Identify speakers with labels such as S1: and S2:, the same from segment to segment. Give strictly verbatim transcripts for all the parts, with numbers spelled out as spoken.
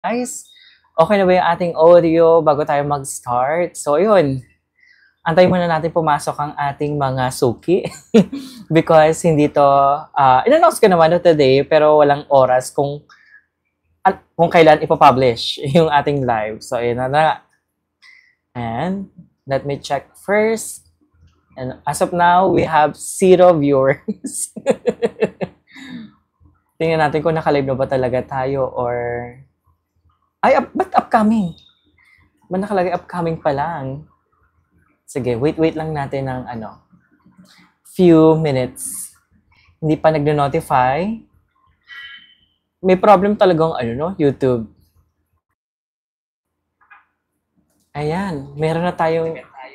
S1: Guys, okay na ba yung ating audio bago tayo mag-start? So, yun. Antay muna natin pumasok ang ating mga suki. Because hindi to, uh, in-announce ko naman no today, pero walang oras kung at kung kailan ipapublish yung ating live. So, yun na na. And, let me check first. And as of now, we have zero viewers. Tingnan natin kung naka-live na ba talaga tayo or... Ay, up, ba't upcoming? Ba't nakalagay upcoming pa lang? Sige, wait-wait lang natin ng ano, few minutes. Hindi pa nag-notify. May problem talagang ano, no? YouTube. Ayan, meron na tayong...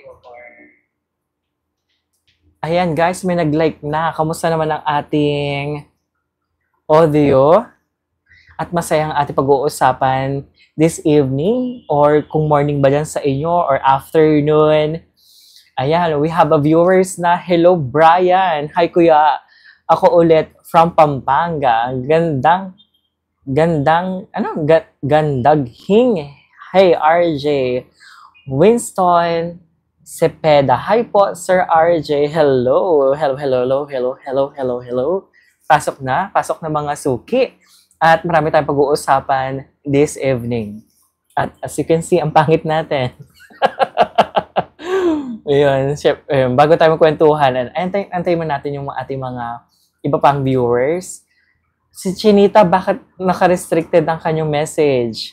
S1: Ayan guys, may nag-like na. Kamusta naman ang ating audio? At masayang ating pag-uusapan this evening or kung morning ba dyan sa inyo or afternoon. Ayan, we have a viewers na. Hello, Brian. Hi, Kuya. Ako ulit from Pampanga. Gandang, gandang, ano? Ga, gandaghing. Hey, R J. Winston Cepeda. Hi po, Sir R J. Hello. Hello, hello, hello, hello, hello, hello, hello. Pasok na. Pasok na mga suki. At marami tayong pag-uusapan this evening. At as you can see, ang pangit natin. Ayun, ayun, bago tayo magkwentuhan, antay, antay mo natin yung ating mga iba pang viewers. Si Chinita, bakit naka-restricted ang kanyang message?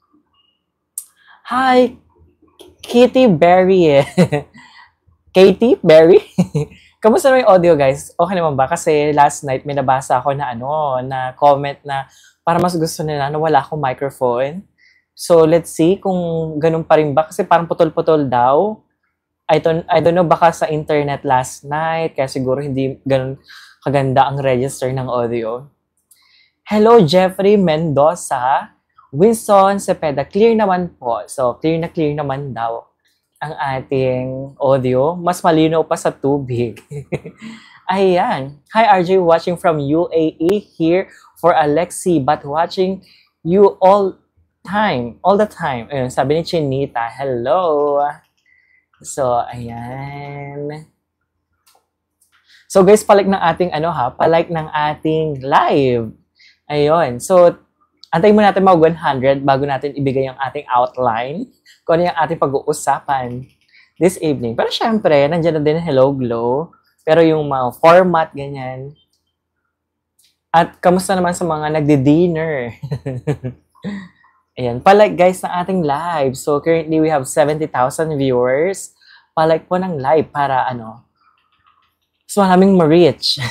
S1: Hi, Kitty Berry. Katie Berry? Kamusta na yung audio, guys? Okay naman ba? Kasi last night may nabasa ako na ano, na comment na para mas gusto nila na wala akong microphone. So, let's see kung ganun pa rin ba. Kasi parang putol-putol daw. I don't, I don't know, baka sa internet last night, kaya siguro hindi ganun kaganda ang register ng audio. Hello, Jeffrey Mendoza. Winston Cepeda. Clear naman po. So, clear na clear naman daw ang ating audio. Mas malinaw pa sa tubig. Ayan. Hi, R J, watching from U A E here for Alexi, but watching you all time. All the time. Ayun, sabi ni Chinita. Hello. So, ayan. So, guys, palike ng ating ano ha, palike ng ating live. Ayun. So, antayin mo natin mag one hundred bago natin ibigay ang ating outline kung ano yung ating pag-uusapan this evening. Pero syempre, nandiyan na din Hello Glow. Pero yung mga format, ganyan. At kamusta naman sa mga nagdi-dinner? Ayan, palike guys ng ating live. So currently we have seventy thousand viewers. Palike po ng live para ano, mas maraming ma-reach.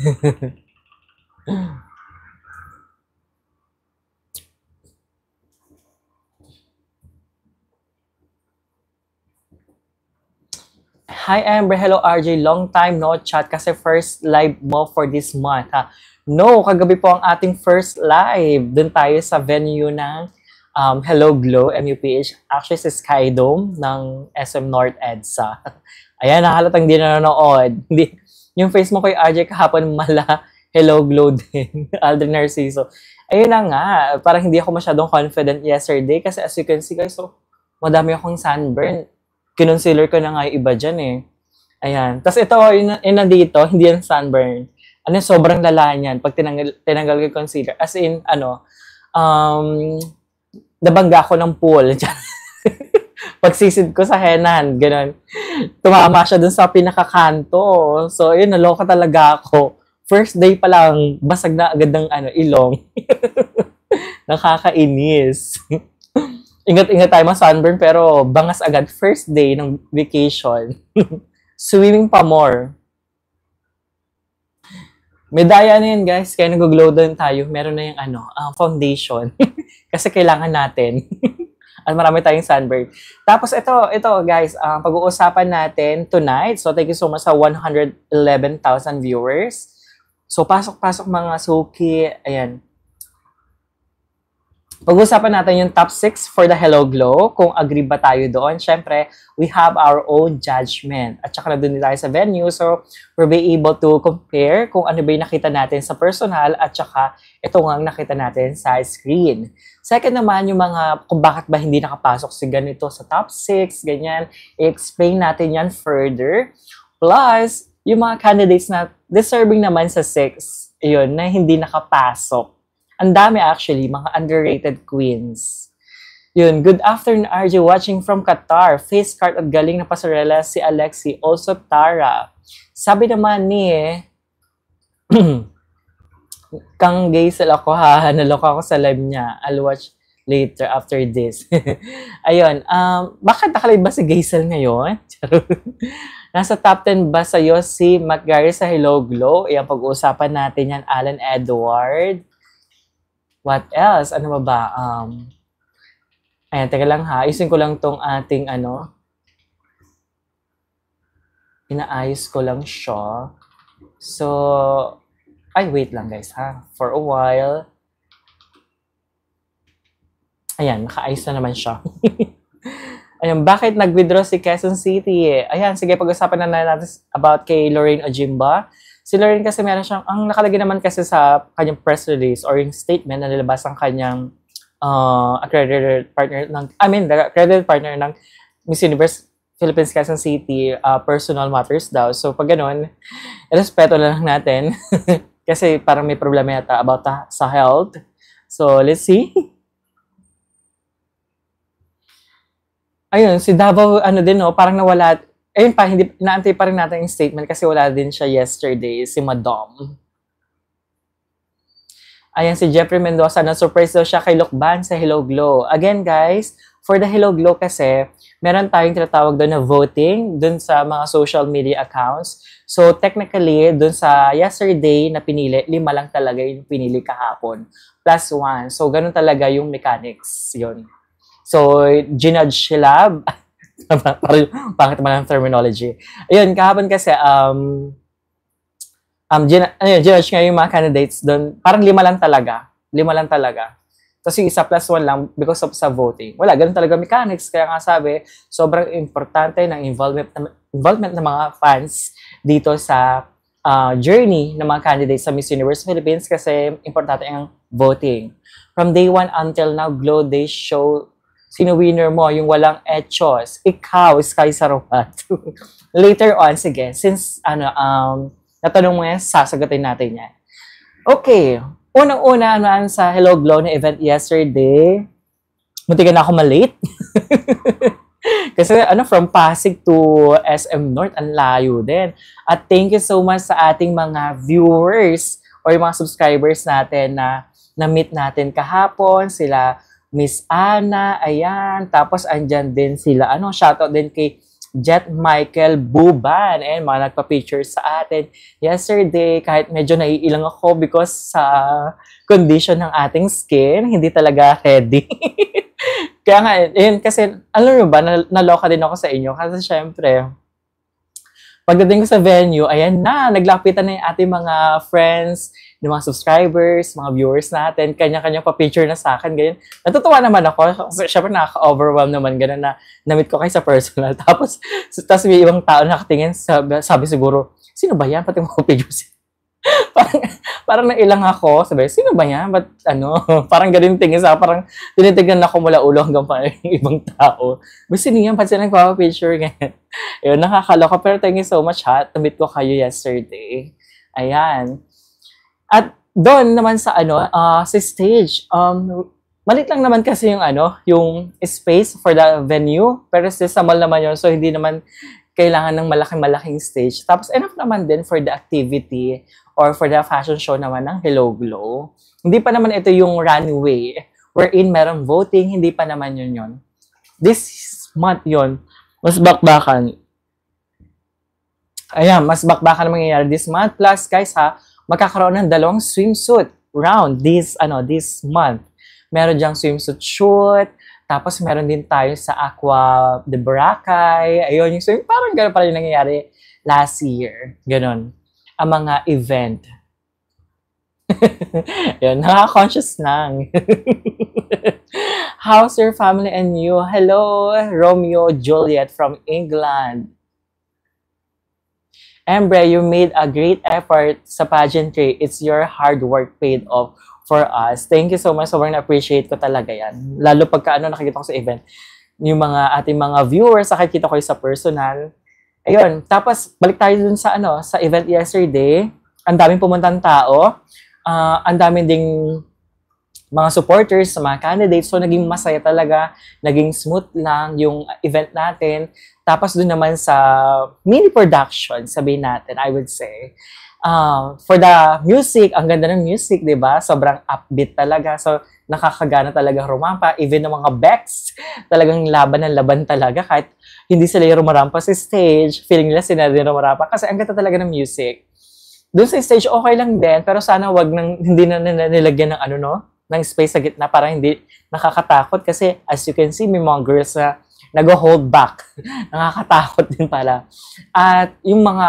S1: Hi Amber, hello R J, long time no chat kasi first live mo for this month ha. No, kagabi po ang ating first live. Doon tayo sa venue ng um, Hello Glow, M U P H. Actually sa Sky Dome ng S M North EDSA. Ayan, nakalatang di nanonood. Yung face mo kay R J kahapon mala Hello Glow din. Aldrin Narciso. Ayun na nga, parang hindi ako masyadong confident yesterday kasi as you can see guys, so, madami akong sunburn. Kinoncealer ko na nga yung iba dyan eh. Ayan. Tapos ito, yun, yun na dito, hindi yan sunburn. Ano, sobrang lala niyan pag tinanggal, tinanggal ko yung concealer. As in, ano, um, nabangga ko ng pool. Pagsisid ko sa henan, gano'n. Tumama siya dun sa pinakakanto. So, yun, naloka talaga ako. First day pa lang, basag na agad ng ano, ilong. Nakakainis. Ingat-ingat tayo mga sunburn, pero bangas agad. First day ng vacation. Swimming pa more. Medaya na yun, guys. Kaya nag-glow doon tayo. Meron na yung ano, uh, foundation. Kasi kailangan natin. At marami tayong sunburn. Tapos ito, ito guys, uh, pag-uusapan natin tonight. So, thank you so much sa one hundred eleven thousand viewers. So, pasok-pasok mga suki. Ayan. Pag-usapan natin yung top six for the Hello Glow. Kung agree ba tayo doon. Siyempre, we have our own judgment. At saka na doon tayo sa venue. So, we'll be able to compare kung ano ba yung nakita natin sa personal at saka ito nga nakita natin sa screen. Second naman, yung mga kung bakit ba hindi nakapasok si ganito sa top six, ganyan. I-explain natin yan further. Plus, yung mga candidates na deserving naman sa six, yun, na hindi nakapasok. Ang dami actually, mga underrated queens. Yun, good afternoon R J watching from Qatar. Face card at galing na pasarela si Alexi, also Tara. Sabi naman ni Kang Gaysel ako ha, naloka ako sa live niya. I'll watch later after this. Ayun, um, bakit nakalive ba si Gaysel ngayon? Nasa top ten ba sa'yo si McGarry sa Hello Glow? Ayan, pag-uusapan natin yan, Alan Edward. What else? Ano ba ba? Um, ayan, teka lang ha. Ayusin ko lang tong ating ano. Inaayos ko lang siya. So, ay, wait lang guys ha. For a while. Ayan, nakaayos na naman siya. Ayan, bakit nag-withdraw si Quezon City eh? Ayan, sige, pag-usapan na natin about kay Lorraine Ojimba. Si Lorraine kasi meron siyang, ang nakalagay naman kasi sa kanyang press release or yung statement na nilabas ang kanyang uh, accredited partner ng, I mean, the accredited partner ng Miss Universe Philippines Quezon City, uh, personal matters daw. So, pag ganun, respeto na lang natin. Kasi parang may problema yata about ta, sa health. So, let's see. Ayun, si Davao, ano din, no, parang nawala. Ayun pa, hindi, naantay pa rin natin yung statement kasi wala din siya yesterday, si Madam. Ayan, si Jeffrey Mendoza, na-surprise daw siya kay Lokban sa Hello Glow. Again, guys, for the Hello Glow kasi, meron tayong tinatawag doon na voting doon sa mga social media accounts. So, technically, doon sa yesterday na pinili, lima lang talaga yung pinili kahapon. Plus one. So, ganun talaga yung mechanics. Yun. So, ginudge sila. Parang pangit naman ang terminology. Ayun, kahapon kasi, um, um, gin ayun, ginudge nga yung mga candidates doon. Parang lima lang talaga. Lima lang talaga. Tapos yung isa plus one lang because of sa voting. Wala, ganun talaga mechanics. Kaya nga sabi, sobrang importante ng involvement, involvement ng mga fans dito sa uh, journey ng mga candidates sa Miss Universe Philippines kasi importante ang voting. From day one until now, Glow Day show sino winner mo, yung walang etchos. Ikaw, Sky Sarawat. Later on, sige, since ano, um, natanong mo yan, sasagutin natin yan. Okay. Unang-una, ano, sa Hello Glow na event yesterday, munti ka na ako malate. Kasi ano, from Pasig to S M North, ang layo din. At thank you so much sa ating mga viewers or yung mga subscribers natin na na-meet natin kahapon. Sila Miss Ana, ayan. Tapos andyan din sila, ano, shoutout din kay Jet Michael Buban. And mga nagpa-picture sa atin yesterday. Kahit medyo naiilang ako because sa condition ng ating skin, hindi talaga ready. Kaya nga, yun, kasi, alam mo ba, naloka din ako sa inyo. Kasi syempre, pagdating ko sa venue, ayan na, naglapitan na yung ating mga friends, yung mga subscribers, mga viewers natin, kanya-kanya pa-picture na sa akin, ganyan. Natutuwa naman ako, syempre nakaka-overwhelm naman, ganun na na-meet ko kayo sa personal. Tapos, tapos may ibang tao nakatingin, sabi, sabi siguro, sino ba yan? Pati mga pictures. parang, parang nailang ako, sabi, sino ba yan? Ba't, ano, parang ganun tingin sa parang tinitignan ako mula ulo hanggang pa yung ibang tao. Ba't sino yan? Ba't sila nagpapapicture? Ganyan. Yun, nakakaloka. Pero thank you so much, ha. Na-meet ko kayo yesterday. Ayan. At doon naman sa ano, uh, sa stage, um, malit lang naman kasi yung ano, yung space for the venue, pero sa mall naman yun, so hindi naman kailangan ng malaking-malaking stage. Tapos enough naman din for the activity or for the fashion show naman ng Hello Glow. Hindi pa naman ito yung runway wherein merong voting, hindi pa naman yun yun. This month yun, mas bakbakan. Ayan, mas bakbakan na mangyayari this month. Plus, guys ha, magkakaroon ng dalawang swimsuit round this ano this month. Meron diyang swimsuit shoot, tapos meron din tayo sa Aqua de Boracay. Ayun, yung swim, parang gano'n pala yung nangyayari last year. Ganon. Ang mga event. Yun, nakaka-conscious lang. How's your family and you? Hello, Romeo Juliet from England. Embre, you made a great effort sa pageantry. It's your hard work paid off for us. Thank you so much. Sobrang na-appreciate ko talaga yan. Lalo pagka ano, nakikita ko sa event, yung mga ating mga viewers, nakikita ko yung sa personal. Ayun, tapos balik tayo dun sa ano, sa event yesterday. Ang daming pumuntang tao. Uh, ang daming ding mga supporters, sa mga candidates. So, naging masaya talaga. Naging smooth lang yung event natin. Tapos, dun naman sa mini production, sabihin natin, I would say. Uh, for the music, ang ganda ng music, di ba? Sobrang upbeat talaga. So, nakakagana talaga rumampa. Even ng mga Becks, talagang laban ng laban talaga. Kahit hindi sila yung rumarampa sa stage, feeling nila sila din rumarampa. Kasi ang ganda talaga ng music. Doon sa stage, okay lang din. Pero sana wag nang, hindi na nilagyan ng ano, no? Ng space sa gitna para hindi nakakatakot. Kasi as you can see, may mga girls na nag-hold back. Nakakatakot din pala. At yung mga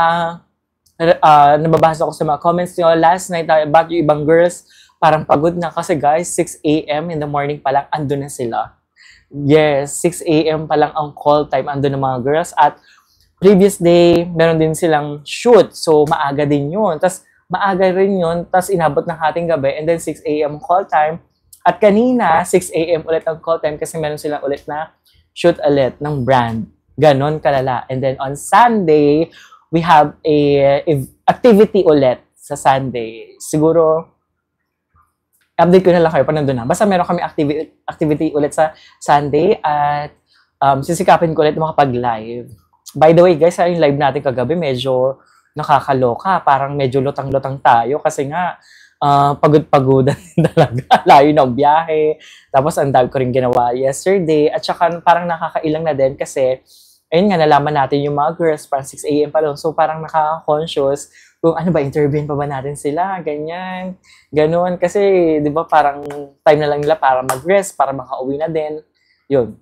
S1: uh, nababasa ko sa mga comments nyo, last night, about yung ibang girls, parang pagod na kasi guys, six a m in the morning pa lang, andun na sila. Yes, six a m pa lang ang call time, andun na mga girls. At previous day, meron din silang shoot. So, maaga din yun. Tapos, maaga rin yun. Tapos, inabot ng hating gabi. And then, six a m call time. At kanina, six a m ulit ang call time kasi meron silang ulit na shoot ulit ng brand. Ganon kalala. And then, on Sunday, we have a, a activity ulit sa Sunday. Siguro, update ko na lang kayo pag nandun na. Basta meron kami activity, activity ulit sa Sunday at um, sisikapin ko ulit makapag-live. By the way, guys, yung live natin kagabi, medyo nakakaloka. Parang medyo lutang-lutang tayo kasi nga, uh, pagod-pagodan talaga. Layo ng biyahe. Tapos, ang dami ko rin ginawa yesterday. At saka, parang nakakailang na din kasi, ayun nga, nalaman natin yung mga girls, parang six a m pa lang. So, parang nakaka-conscious kung ano ba, intervene pa ba natin sila, ganyan, ganun. Kasi, di ba, parang time na lang nila para mag-rest, para makauwi na din. Yun.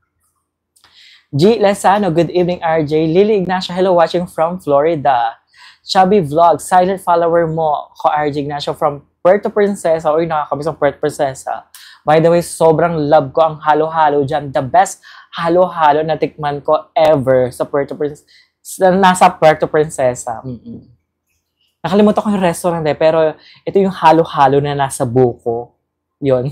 S1: G. Lazano, good evening, R J. Lily Ignacio, hello, watching from Florida. Chubby Vlog, silent follower mo, ko R J Ignacio from Puerto Princesa. Uy, nakakabis ang Puerto Princesa. By the way, sobrang love ko ang halo-halo dyan. The best halo-halo na tikman ko ever sa Puerto Princesa. Nasa Puerto Princesa. Mm-mm. Nakalimutan ko yung restaurant eh, pero ito yung halo-halo na nasa buko. Yun.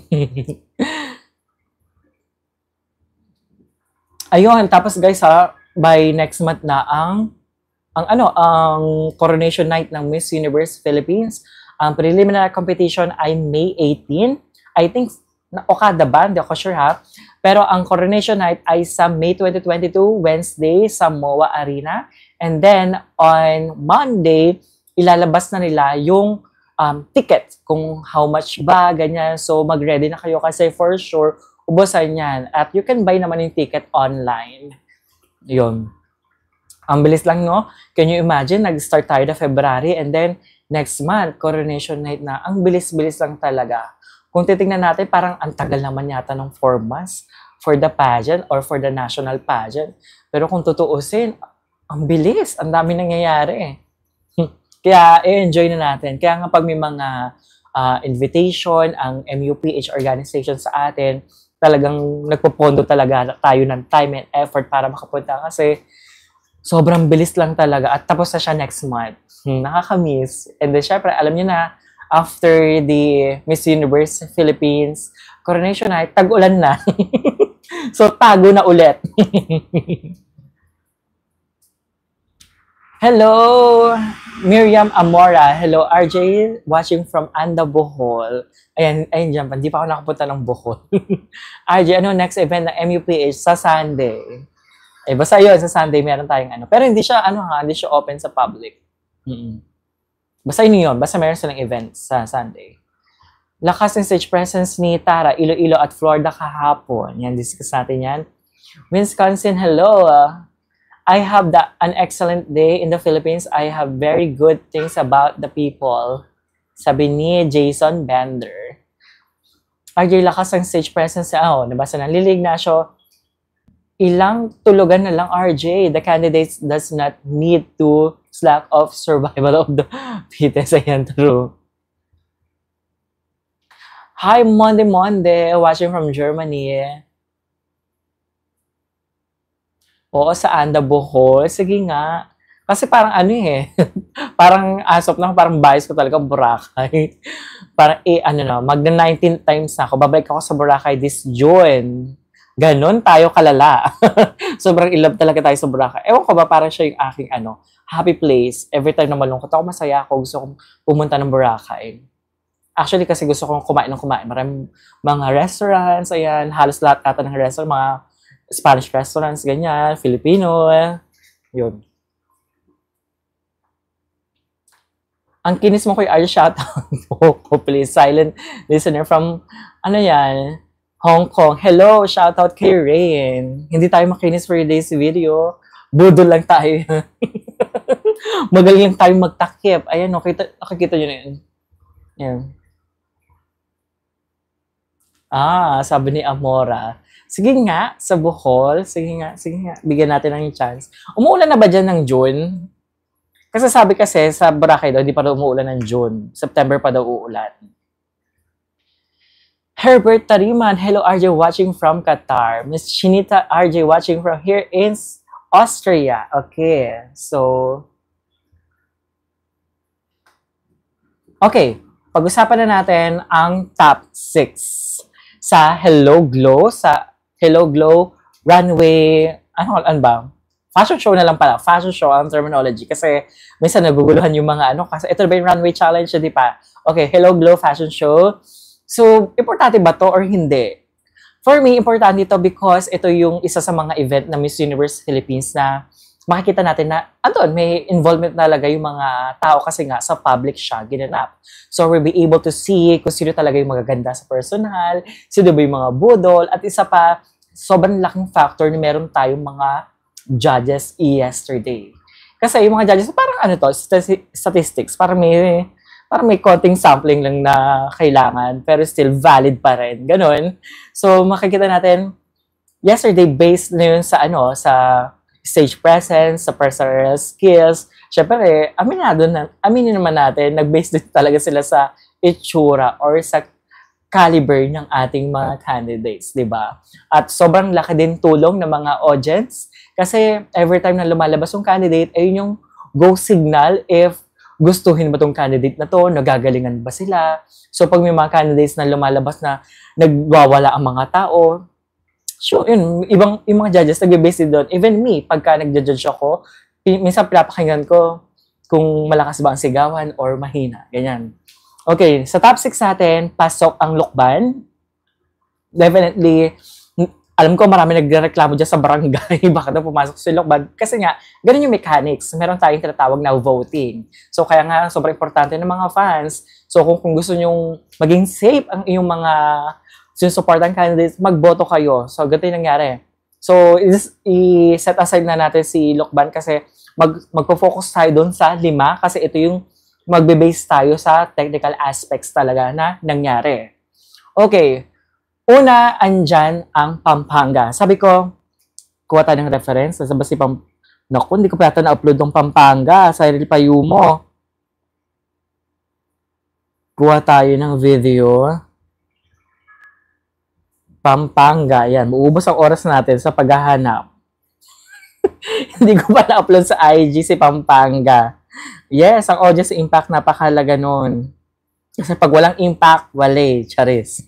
S1: Ayun, tapos guys ha, by next month na ang ang ano, ang coronation night ng Miss Universe Philippines. Ang preliminary competition ay May eighteenth. I think na Okada ba? Hindi ako sure ha. Pero ang coronation night ay sa May twenty twenty-two, Wednesday sa M O A Arena. And then on Monday, ilalabas na nila yung um, ticket kung how much ba, ganyan. So mag-ready na kayo kasi for sure ubusan yan. At you can buy naman yung ticket online. Yun. Ang bilis lang, no? Can you imagine? Nag-start tayo na February and then next month, coronation night na. Ang bilis-bilis lang talaga. Kung titingnan natin, parang ang tagal naman yata ng four months for the pageant or for the national pageant. Pero kung tutuusin, ang bilis. Ang dami nangyayari. Kaya, i-enjoy na natin. Kaya nga pag may mga uh, invitation, ang M U P H organization sa atin, talagang nagpopondo talaga tayo ng time and effort para makapunta kasi sobrang bilis lang talaga at tapos na siya next month. Hmm, nakaka-miss. And then, syempre, alam niyo na, after the Miss Universe Philippines coronation night, tag-ulan na. So, tago na ulit. Hello, Miriam Amora. Hello, R J, watching from Anda, Bohol. Ayan, ayan dyan, hindi pa ako nakapunta ng Bohol. R J, ano next event ng M U P H sa Sunday? Eh, basta yun, sa Sunday meron tayong ano. Pero hindi siya, ano ha, hindi siya open sa public. Mm-mm. Basta yun yun, basta meron silang event sa Sunday. Lakas ng stage presence ni Tara, Iloilo at Florida kahapon. Yan, discuss natin yan. Wisconsin, hello. I have the, an excellent day in the Philippines. I have very good things about the people. Sabi ni Jason Bender. R J, lakas ng stage presence. Oh, nabasa na. Lily Ignacio, ilang tulugan na lang, R J. The candidates does not need to slack off survival of the fittest. Ayan, true. Hi, Monday Monday, watching from Germany. Oo, saan the Bohol? Sige nga. Kasi parang ano eh, parang as of now, parang bias ko talaga Boracay. Parang eh, ano na, magna nineteen times na ako. Babalik ako sa Boracay this June. Ganon tayo kalala. Sobrang in love talaga tayo sa Boracay. Ewan ko ba, parang siya yung aking ano, happy place. Every time na malungkot ako, masaya ako. Gusto kong pumunta ng Boracay. Actually, kasi gusto kong kumain ng kumain. Maraming mga restaurants, ayan. Halos lahat ata ng restaurant, mga Spanish restaurants, ganyan. Filipino, yun. Ang kinis mo kay Arya, shoutout po, please. Silent listener from, ano yan, Hong Kong. Hello, shoutout kay Rain. Hindi tayo makinis for today's video. Budol lang tayo. Magaling lang tayo magtakip. Ayan, nakita, nakikita nyo na yun. Yan. Ah, sabi ni Amora. Sige nga, sa Bohol. Sige nga, sige nga. Bigyan natin ng chance. Umuulan na ba dyan ng June? Kasi sabi kasi sa Boracay daw, hindi pa daw umuulan ng June. September pa daw uulan. Herbert Tariman, hello R J watching from Qatar. Miss Chinita R J watching from here in Austria. Okay, so... Okay, pag-usapan na natin ang top six sa Hello Glow, sa Hello Glow Runway, ano, ano ba? Fashion show na lang pala. Fashion show ang terminology. Kasi minsan naguguluhan yung mga ano. Kasi ito ba yung runway challenge, di pa? Okay, Hello Glow Fashion Show. So, importante ba to or hindi? For me, importante ito because ito yung isa sa mga event na Miss Universe Philippines na makikita natin na, andun, may involvement talaga yung mga tao kasi nga sa public siya ginanap. So, we'll be able to see kung sino talaga yung magaganda sa personal, sino ba yung mga budol, at isa pa, sobrang laking factor na meron tayong mga judges yesterday. Kasi yung mga judges, parang ano to, statistics, parang may, parang may konting sampling lang na kailangan, pero still valid pa rin. Ganon. So, makikita natin, yesterday, based na yun sa ano, sa stage presence, sa personal skills. Siyempre, aminado na, aminin naman natin, nag-base din talaga sila sa itsura or sa caliber ng ating mga candidates, di ba? At sobrang laki din tulong ng mga audience kasi every time na lumalabas yung candidate, ayun yung go signal if gustuhin ba tong candidate na to, nagagalingan ba sila. So pag may mga candidates na lumalabas na nagwawala ang mga tao, so yun, ibang, yung mga judges nag-base din doon. Even me, pagka nag-judge ako, minsan pinapakinggan ko kung malakas ba ang sigawan or mahina, ganyan. Okay, sa top six natin, pasok ang Lokban. Definitely, alam ko marami nagreklamo dyan sa barangay, bakit na pumasok si Lokban. Kasi nga, ganun yung mechanics. Meron tayong tinatawag na voting. So, kaya nga, sobrang importante ng mga fans. So, kung, kung gusto nyong maging safe ang iyong mga sinusuportan candidates, magboto kayo. So, ganito yung nangyari. So, i-set aside na natin si Lokban kasi mag, magpo-focus tayo doon sa lima kasi ito yung magbe-base tayo sa technical aspects talaga na nangyari. Okay. Una, andyan ang Pampanga. Sabi ko, kuha tayo ng reference. Sabi si Pam... Naku, hindi ko pa yata na-upload ng Pampanga. Sa Cyril Payumo. Kuha tayo ng video. Pampanga. Yan. Uubos ang oras natin sa paghahanap. Hindi ko pa na-upload sa I G si Pampanga. Yes, ang audience impact napakahalaga nun. Kasi pag walang impact, wale, charis.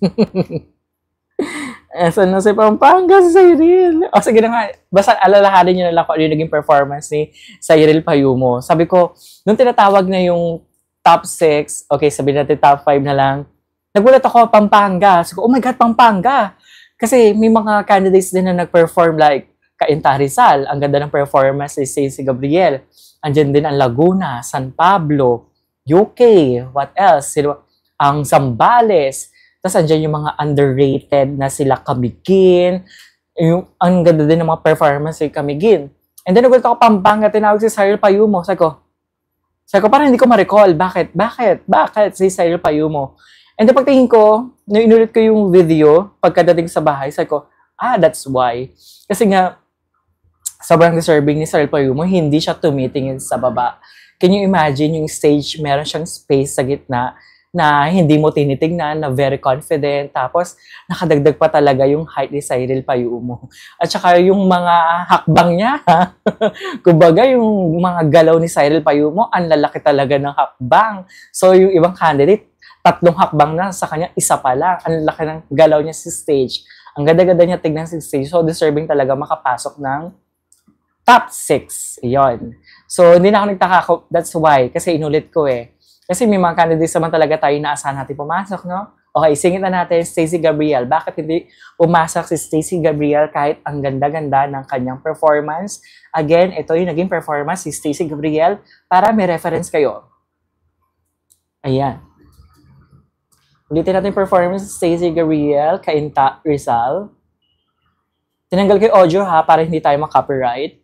S1: Eh, so, no, si Pampanga, si Cyril. O, sige na nga, basta alalahanin nyo na lang kung ano yung naging performance ni Cyril Payumo. Sabi ko, nung tinatawag na yung top six, okay, sabihin natin top five na lang, nagulat ako, Pampanga. Sabi ko, oh my God, Pampanga. Kasi may mga candidates din na nag-perform like Cainta Rizal. Ang ganda ng performance ni Stacey Gabriel. Andiyan din ang Laguna, San Pablo, U K, what else? Sino, ang Zambales. Tapos andyan yung mga underrated na sila Camiguin. Yung, ang ganda din ng mga performance ni Camiguin. And then nagulat ako, Pampanga, tinawag si Cyril Payumo. Sabi ko, sabi ko, parang hindi ko ma-recall. Bakit? Bakit? Bakit si Cyril Payumo? And then pagtingin ko, nung inulit ko yung video, pagkadating sa bahay, sabi ko, ah, that's why. Kasi nga, sobrang deserving ni Cyril Payumo, hindi siya tumitingin sa baba. Can you imagine yung stage, meron siyang space sa gitna na hindi mo tinitingnan, na very confident, tapos nakadagdag pa talaga yung height ni Cyril Payumo. At saka yung mga hakbang niya, kumbaga yung mga galaw ni Cyril Payumo, ang lalaki talaga ng hakbang. So yung ibang candidate, tatlong hakbang na, sa kanya isa pa lang. Ang laki ng galaw niya sa stage. Ang ganda-ganda niya tignan sa stage. So deserving talaga makapasok ng top six. Iyon. So hindi na ako nagtaka. That's why. Kasi inulit ko eh. Kasi may mga candidates naman talaga tayo na asahan natin pumasok, no? Okay, singit na natin Stacey Gabriel. Bakit hindi pumasok si Stacey Gabriel kahit ang ganda-ganda ng kanyang performance? Again, ito yung naging performance si Stacey Gabriel para may reference kayo. Ayan. Ulitin natin yung performance si Stacey Gabriel, Cainta Rizal. Tinanggal ko yung audio ha, para hindi tayo mag-copyright.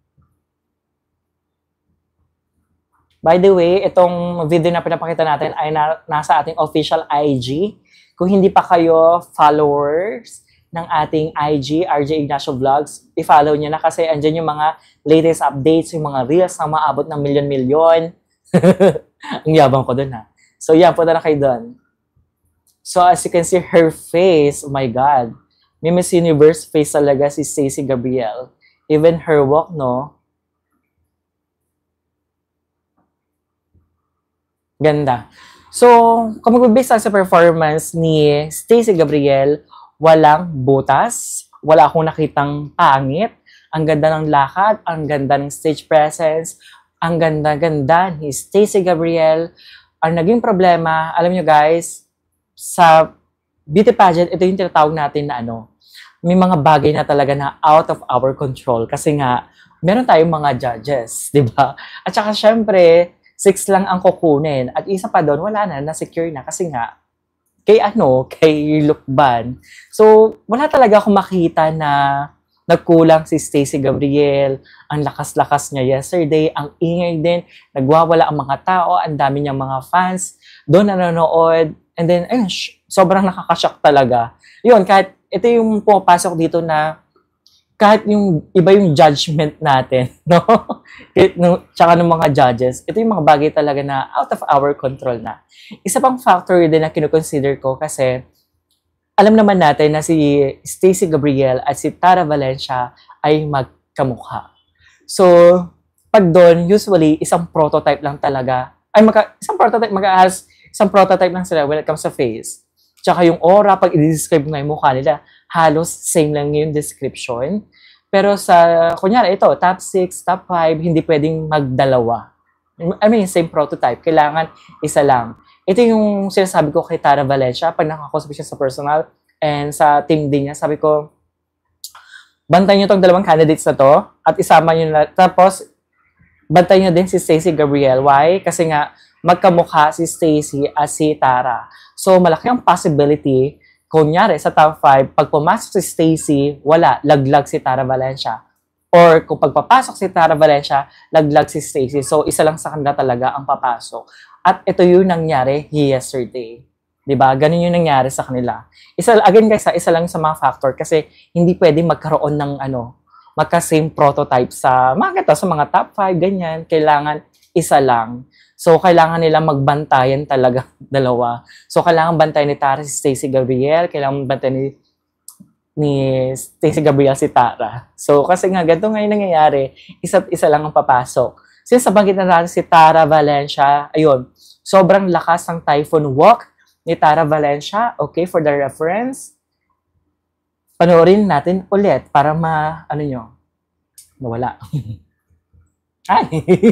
S1: By the way, itong video na pinapakita natin ay na, nasa ating official I G. Kung hindi pa kayo followers ng ating I G, R J Ignacio Vlogs, i-follow nyo na kasi andyan yung mga latest updates, yung mga reels na maabot ng milyon-milyon. Ang yabang ko dun ha. So yan, punta na kayo dun. So as you can see, her face, oh my God. May Miss Universe face talaga si Stacey Gabriel. Even her walk, no? Ganda. So, kung mag-base sa performance ni Stacey Gabriel, walang butas, wala akong nakitang pangit, ang ganda ng lakad, ang ganda ng stage presence, ang ganda-ganda ni Stacey Gabriel. Ang naging problema, alam nyo guys, sa beauty pageant, ito yung tinatawag natin na ano, may mga bagay na talaga na out of our control kasi nga, meron tayong mga judges, di ba? At saka syempre, six lang ang kukunin. At isa pa doon, wala na, na-secure na. Kasi nga, kay ano, kay Lukban. So, wala talaga akong makita na nagkulang si Stacey Gabriel. Ang lakas-lakas niya yesterday. Ang ingay din. Nagwawala ang mga tao. Ang dami niyang mga fans. Doon nanonood. And then, ayun, sobrang nakakashock talaga. Yun, kahit ito yung pumapasok dito na kahit yung iba yung judgment natin, no? Tsaka ng mga judges, ito yung mga bagay talaga na out of our control na. Isa pang factor din na kinukonsider ko kasi alam naman natin na si Stacey Gabriel at si Tara Valencia ay magkamukha. So, pag doon, usually, isang prototype lang talaga. Ay, maka, isang prototype, mag-aas, isang prototype lang sila when it comes to face. Tsaka yung aura, pag i-describe mo yung mukha nila, halos same lang yung description. Pero sa, kunyari, ito, top six, top five, hindi pwedeng magdalawa. I mean, same prototype. Kailangan isa lang. Ito yung sinasabi ko kay Tara Valencia, pag nakakusap siya sa personal and sa team din niya, sabi ko, bantayan niyo tong dalawang candidates na to at isama niyo na. Tapos, bantayan niyo din si Stacey Gabriel. Why? Kasi nga, magkamukha si Stacey at si Tara. So, malaki ang possibility, kunyari sa top five, pag pumasok si Stacey, wala, laglag si Tara Valencia. Or kung pagpapasok si Tara Valencia, laglag si Stacey. So, isa lang sa kanila talaga ang papasok. At ito yung nangyari yesterday. Diba? Ganun yung nangyari sa kanila. Isa, again guys, isa lang sa mga factor kasi hindi pwedeng magkaroon ng ano, magka-same prototype sa mga ito, sa mga top five, ganyan. Kailangan isa lang. So, kailangan nila magbantayan talaga dalawa. So, kailangan bantayan ni Tara si Stacey Gabriel, kailangan bantayan ni, ni Stacey Gabriel si Tara. So, kasi nga, ganito ngayon nangyayari, isa't isa lang ang papasok. Since nabanggit na natin si Tara Valencia, ayun, sobrang lakas ng typhoon walk ni Tara Valencia. Okay, for the reference, panoorin natin ulit para ma, ano nyo, nawala. Ay!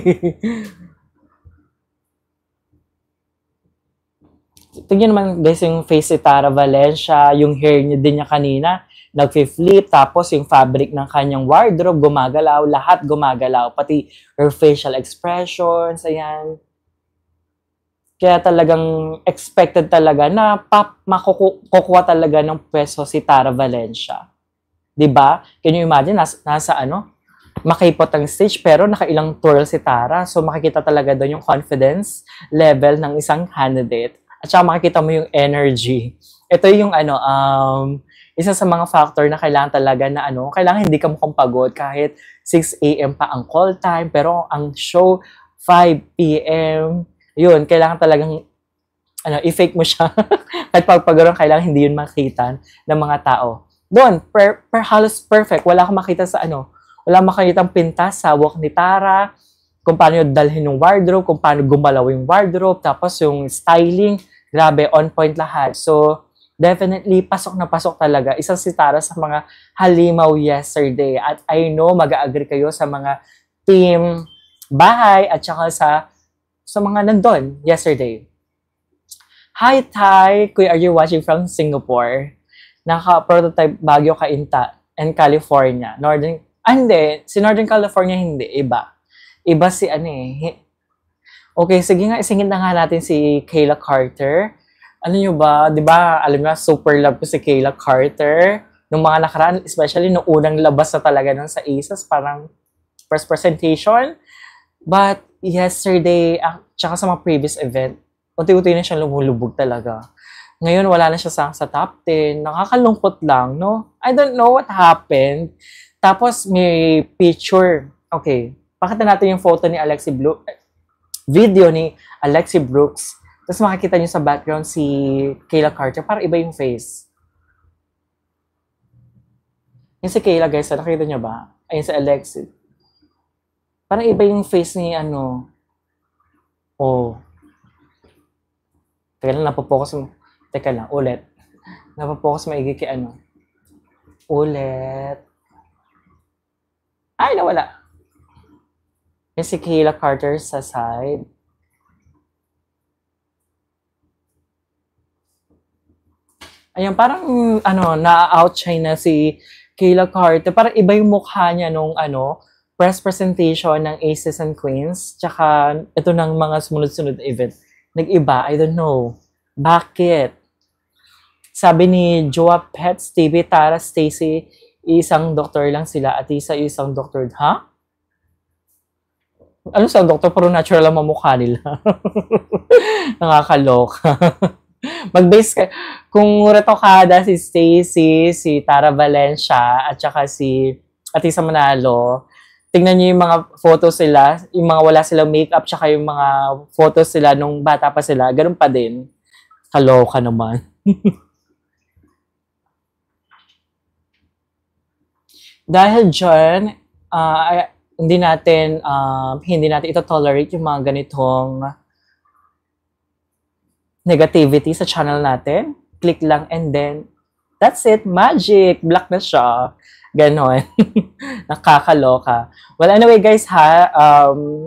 S1: Tingnan naman guys yung face ni Tara Valencia, yung hair niya din niya kanina, nag-flip, tapos yung fabric ng kanyang wardrobe gumagalaw, lahat gumagalaw, pati her facial expressions, ayan. Kaya talagang expected talaga na pap, makukuha talaga ng pwesto si Tara Valencia. Diba? Can you imagine, nasa, nasa ano, makipot ang stage pero nakailang twirl si Tara. So makikita talaga doon yung confidence level ng isang candidate. At saka makikita mo yung energy. Ito yung ano, um, isa sa mga factor na kailangan talaga na ano, kailangan hindi ka mukhang pagod kahit six a m pa ang call time, pero ang show five p m Yun, kailangan talagang ano, i-fake mo siya. Kahit pag pagkaroon, kailangan hindi yun makita ng mga tao. Doon, per, per halos perfect. Wala akong makita sa ano, wala makita pintas sa walk ni Tara, kung paano yung dalhin yung wardrobe, kung paano gumalaw yung wardrobe, tapos yung styling, grabe, on point lahat. So, definitely, pasok na pasok talaga. Isa si Tara sa mga halimaw yesterday. At I know, mag-agree kayo sa mga team bahay at saka sa, sa mga nandun yesterday. Hi, Ty! Kuya, are you watching from Singapore? Naka-prototype Baguio Cainta and California. Northern, ah, hindi. Si Northern California, hindi. Iba. Iba si ano eh. Okay, sige nga, isingin na nga natin si Kayla Carter. Ano nyo ba, di ba, alam nyo, super love ko si Kayla Carter. Nung mga nakaraan, especially nung unang labas na talaga nun sa Aces, parang first presentation. But yesterday, ah, tsaka sa mga previous event, unti-unti na siyang lumulubog talaga. Ngayon, wala na siya sa, sa top ten. Nakakalungkot lang, no? I don't know what happened. Tapos, may picture. Okay, pakita natin yung photo ni Alexi Brooks. Video ni Alexi Brooks. Tapos makikita niyo sa background si Kayla Carter. Parang iba yung face. Yung si Kayla, guys, nakita niyo ba? Ayun si Alexi. Parang iba yung face ni ano. Oh. Teka lang, napopokus mo. Teka lang, ulit. Napopokus maigi kay ano. Ulit. Ay, nawala. Yung si Kayla Carter sa side. Ayan, parang, ano, na-outshine na si Kayla Carter. Parang iba yung mukha niya nung, ano, press presentation ng Aces and Queens. Tsaka, ito ng mga sumunod-sunod event. Nag-iba, I don't know. Bakit? Sabi ni Joa Pets T V, Tara, Stacy, isang doktor lang sila at isa isang doktor. Ha? Ano sa doktor? Pero natural lang mamukha nila. Nakakaloka. Mag-base ka. Kung retokada si Stacy, si Tara Valencia, at saka si Atisa Manalo, tingnan niyo yung mga photos sila, yung mga wala silang makeup, tsaka yung mga photos sila nung bata pa sila, ganun pa din. Kaloka naman. Dahil dyan, uh, hindi natin, uh, hindi natin ito tolerate yung mga ganitong negativity sa channel natin. Click lang and then, that's it, magic, black na siya. Ganon. Nakakaloka. Well, anyway guys ha, um,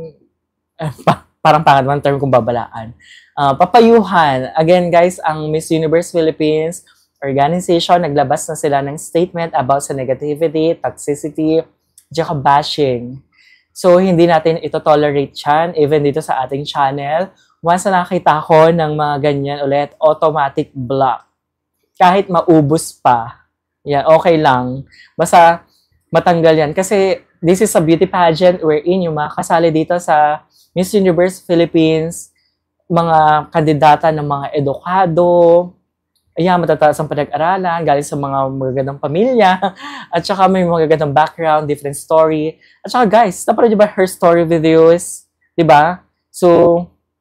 S1: pa parang pangit man term kung babalaan. Uh, papayuhan. Again guys, ang Miss Universe Philippines organization, naglabas na sila ng statement about sa negativity, toxicity, tsaka bashing. So, hindi natin ito tolerate yan, even dito sa ating channel. Once na nakita ko ng mga ganyan ulit, automatic block. Kahit maubos pa, yan, okay lang. Basta matanggal yan. Kasi this is a beauty pageant wherein yung mga kasali dito sa Miss Universe Philippines, mga kandidata ng mga edukado, ayan, matataas ang pinag-aralan, galing sa mga magagandang pamilya, at saka may magagandang background, different story. At saka guys, napanood niyo ba her story videos? Diba? So,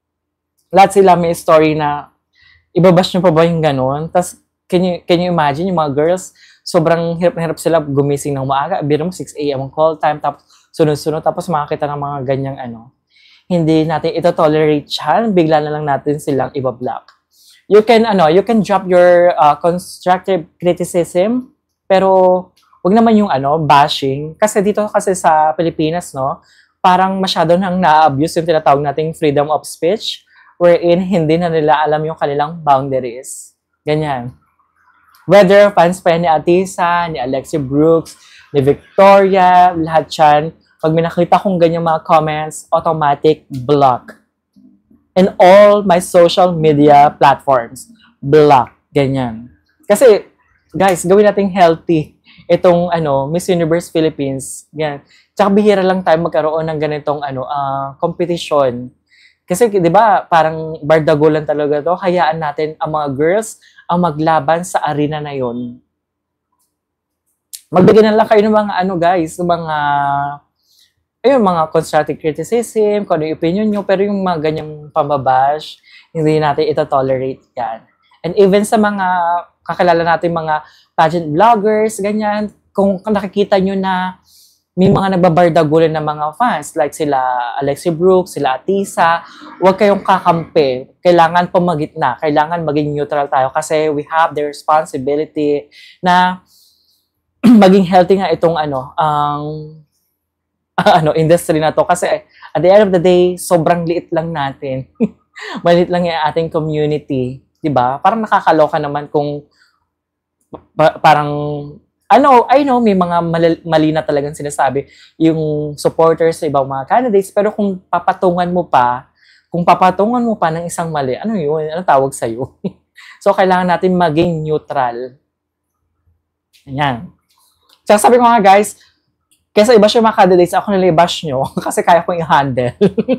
S1: lahat sila may story na ibabash nyo pa ba yung ganun? Tapos, can you, can you imagine yung mga girls, sobrang hirap na hirap sila gumising ng maaga, biro mo six a m ang call time, tapos sunod-sunod, tapos makakita ng mga ganyang ano. Hindi natin ito tolerate yan, bigla na lang natin silang ibablock. You can, ano, you can drop your uh, constructive criticism, pero wag naman yung ano, bashing. Kasi dito kasi sa Pilipinas, no, parang masyado nang na-abuse yung tinatawag nating freedom of speech, wherein hindi na nila alam yung kanilang boundaries. Ganyan. Whether fans pa yan ni Atisa, ni Alexi Brooks, ni Victoria, lahat yan, pag may nakita kong ganyan mga comments, automatic block. In all my social media platforms, block. Ganyan. Kasi, guys, gawin natin healthy itong ano, Miss Universe Philippines. Yan. Tsaka bihira lang tayo magkaroon ng ganitong ano, uh, competition. Kasi, di ba, parang bardagulan talaga to. Hayaan natin ang mga girls ang maglaban sa arena na yon. Magbigyan na lang kayo ng mga ano, guys, ng mga ayun, mga constructive criticism, kung ano yung opinion nyo, pero yung mga ganyang pambabash, hindi natin ito-tolerate yan. And even sa mga kakilala natin mga pageant vloggers, ganyan, kung nakikita nyo na may mga nagbabardagulan ng mga fans, like sila Alexi Brooks, sila Atisa, huwag kayong kakampi. Kailangan pumagitna, kailangan maging neutral tayo kasi we have the responsibility na maging healthy nga itong ano, ang ano, industry na to. Kasi at the end of the day, sobrang liit lang natin. Maliit lang yung ating community. Diba? Parang nakakaloka naman kung pa- parang ano, I know, may mga mali, mali na talagang sinasabi yung supporters sa ibang mga candidates, pero kung papatungan mo pa, kung papatungan mo pa ng isang mali, ano yun? Ano tawag sa'yo? So, kailangan natin maging neutral. Ayan. So, sabi ko nga guys, kesa i-bash yung mga candidates, ako nila i-bash nyo kasi kaya kong i-handle.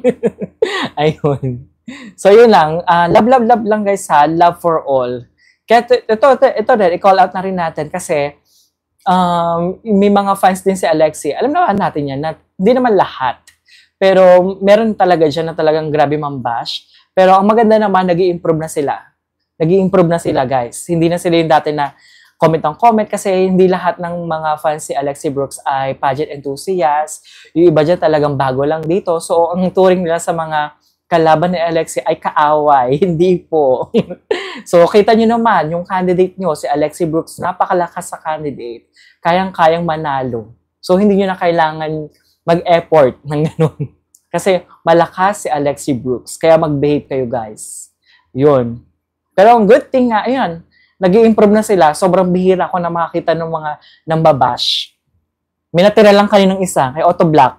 S1: Ayun. So, yun lang. Uh, love, love, love lang guys ha. Love for all. Kaya ito, ito, ito, ito din, i-call out na rin natin kasi um, may mga fans din si Alexi. Alam naman natin yan na hindi naman lahat. Pero meron talaga dyan na talagang grabe mambash. Pero ang maganda naman, nag-i-improve na sila. Nag-i-improve na sila guys. Hindi na sila yung dati na comment ang comment kasi hindi lahat ng mga fans si Alexi Brooks ay pageant enthusiast. Yung iba dyan talagang bago lang dito. So ang turing nila sa mga kalaban ni Alexi ay kaaway. Hindi po. So, kita nyo naman, yung candidate nyo, si Alexi Brooks, napakalakas sa candidate. Kayang-kayang manalo. So, hindi nyo na kailangan mag-effort ng ganun. Kasi malakas si Alexi Brooks. Kaya mag-behave kayo, guys. Yun. Pero ang good thing nga, ayan, nag-i-improve na sila. Sobrang bihira ko na makakita ng mga nambabash. May natira lang kayo ng isa, kay Otto Black.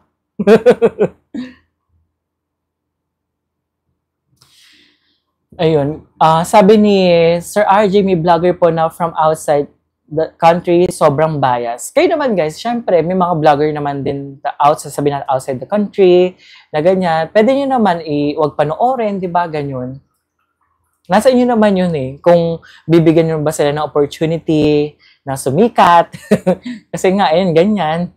S1: Ayun, uh, sabi ni Sir R J, may vlogger po na from outside the country, sobrang bias. Kayo naman guys, syempre, may mga vlogger naman din outside, sabi natin outside the country, na ganyan. Pwede nyo naman i-wag panoorin, di ba, ganyan. Nasa inyo naman yun eh, kung bibigyan nyo ba sila ng opportunity na sumikat. Kasi nga, ayun, ganyan.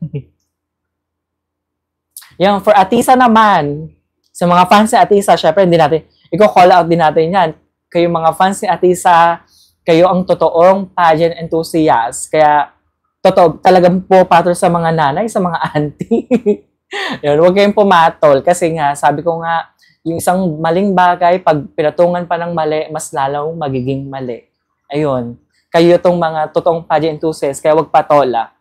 S1: Yung for Atisa naman, sa mga fans ni Atisa, syempre, hindi natin, i-call out din natin yan. Kayo mga fans ni Atisa, kayo ang totoong pageant enthusiast. Kaya, totoo, talagang pupatol sa mga nanay, sa mga auntie. Yun, huwag kayong pumatol. Kasi nga, sabi ko nga, yung isang maling bagay, pag pinatungan pa ng mali, mas lalong magiging mali. Ayun. Kayo itong mga totoong pageant enthusiast, kaya huwag patola.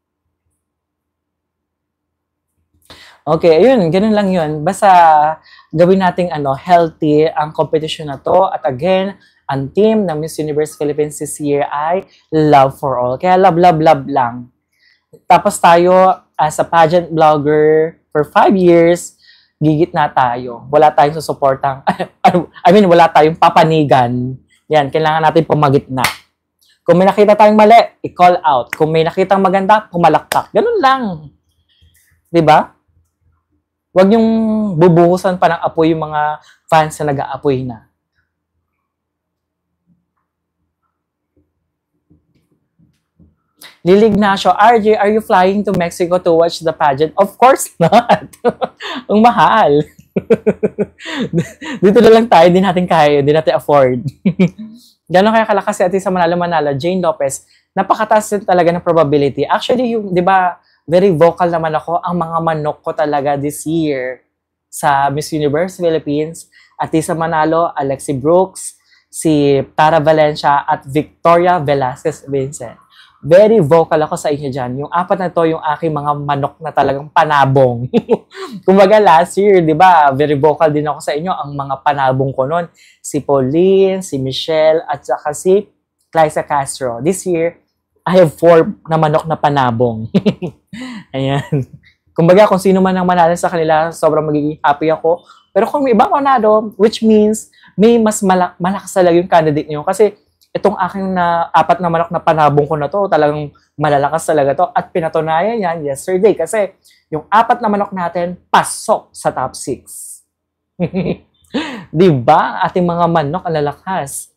S1: Okay, ayun, ganun lang yun. Basta gawin nating ano, healthy ang competition na to. At again, ang team ng Miss Universe Philippines this year ay love for all. Kaya love, love, love lang. Tapos tayo, as a pageant blogger for five years, gigit na tayo. Wala tayong susuportang, I mean, wala tayong papanigan. Yan, kailangan natin pumagitna. Kung may nakita tayong mali, i-call out. Kung may nakitang maganda, pumalakpak. Ganun lang. Diba? Huwag yung bubuhusan pa ng apoy yung mga fans na nag-aapoy na. Lily Ignacio, R J, are you flying to Mexico to watch the pageant? Of course not. Ang mahal. Dito na lang tayo, hindi natin kaya, hindi natin afford. Gano'n kaya kalakas si Atisa Manalo Manalo, Jane Lopez, napakataas din talaga ng probability. Actually, yung, di ba, very vocal naman ako, ang mga manok ko talaga this year sa Miss Universe Philippines, Atisa Manalo, Alexi Brooks, si Tara Valencia, at Victoria Velasquez Vincent. Very vocal ako sa inyo dyan. Yung apat na to, yung aking mga manok na talagang panabong. Kumbaga last year, di ba, very vocal din ako sa inyo, ang mga panabong ko nun. Si Pauline, si Michelle, at saka si Clysa Castro. This year, I have four na manok na panabong. Ayan. Kumbaga, kung sino man ang manalo sa kanila, sobrang magiging happy ako. Pero kung may ibang manalo, which means may mas malak malakas talaga yung candidate niyo. Kasi itong aking na apat na manok na panabong ko na to, talagang malalakas talaga to. At pinatunayan yan yesterday. Kasi yung apat na manok natin, pasok sa top six. Diba? Ating mga manok ang lalakas.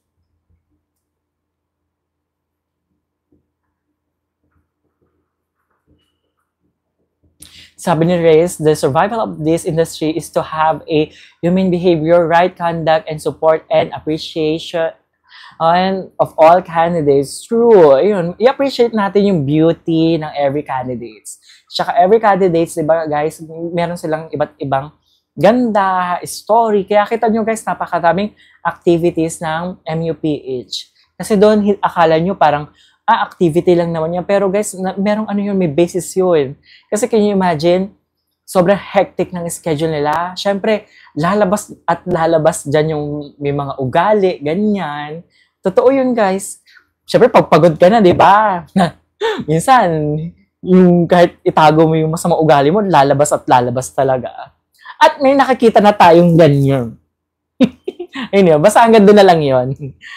S1: Sabi ni Reyes, the survival of this industry is to have a human behavior, right conduct, and support and appreciation and of all candidates. True. Ayun, i-appreciate natin yung beauty ng every candidates. Tsaka every candidates, di ba guys, meron silang iba't ibang ganda, story. Kaya kita nyo guys, napakadaming activities ng M U P H. Kasi doon, akala nyo parang, ah, activity lang naman yan. Pero guys, na, merong ano yun, may basis yun. Kasi can you imagine, sobrang hectic ng schedule nila. Siyempre, lalabas at lalabas dyan yung may mga ugali, ganyan. Totoo yun guys. Siyempre, pagpagod ka na, di ba? Minsan, yung kahit itago mo yung masama ugali mo, lalabas at lalabas talaga. At may nakakita na tayong ganyan. Ayun yun, basta hanggang doon na lang yun.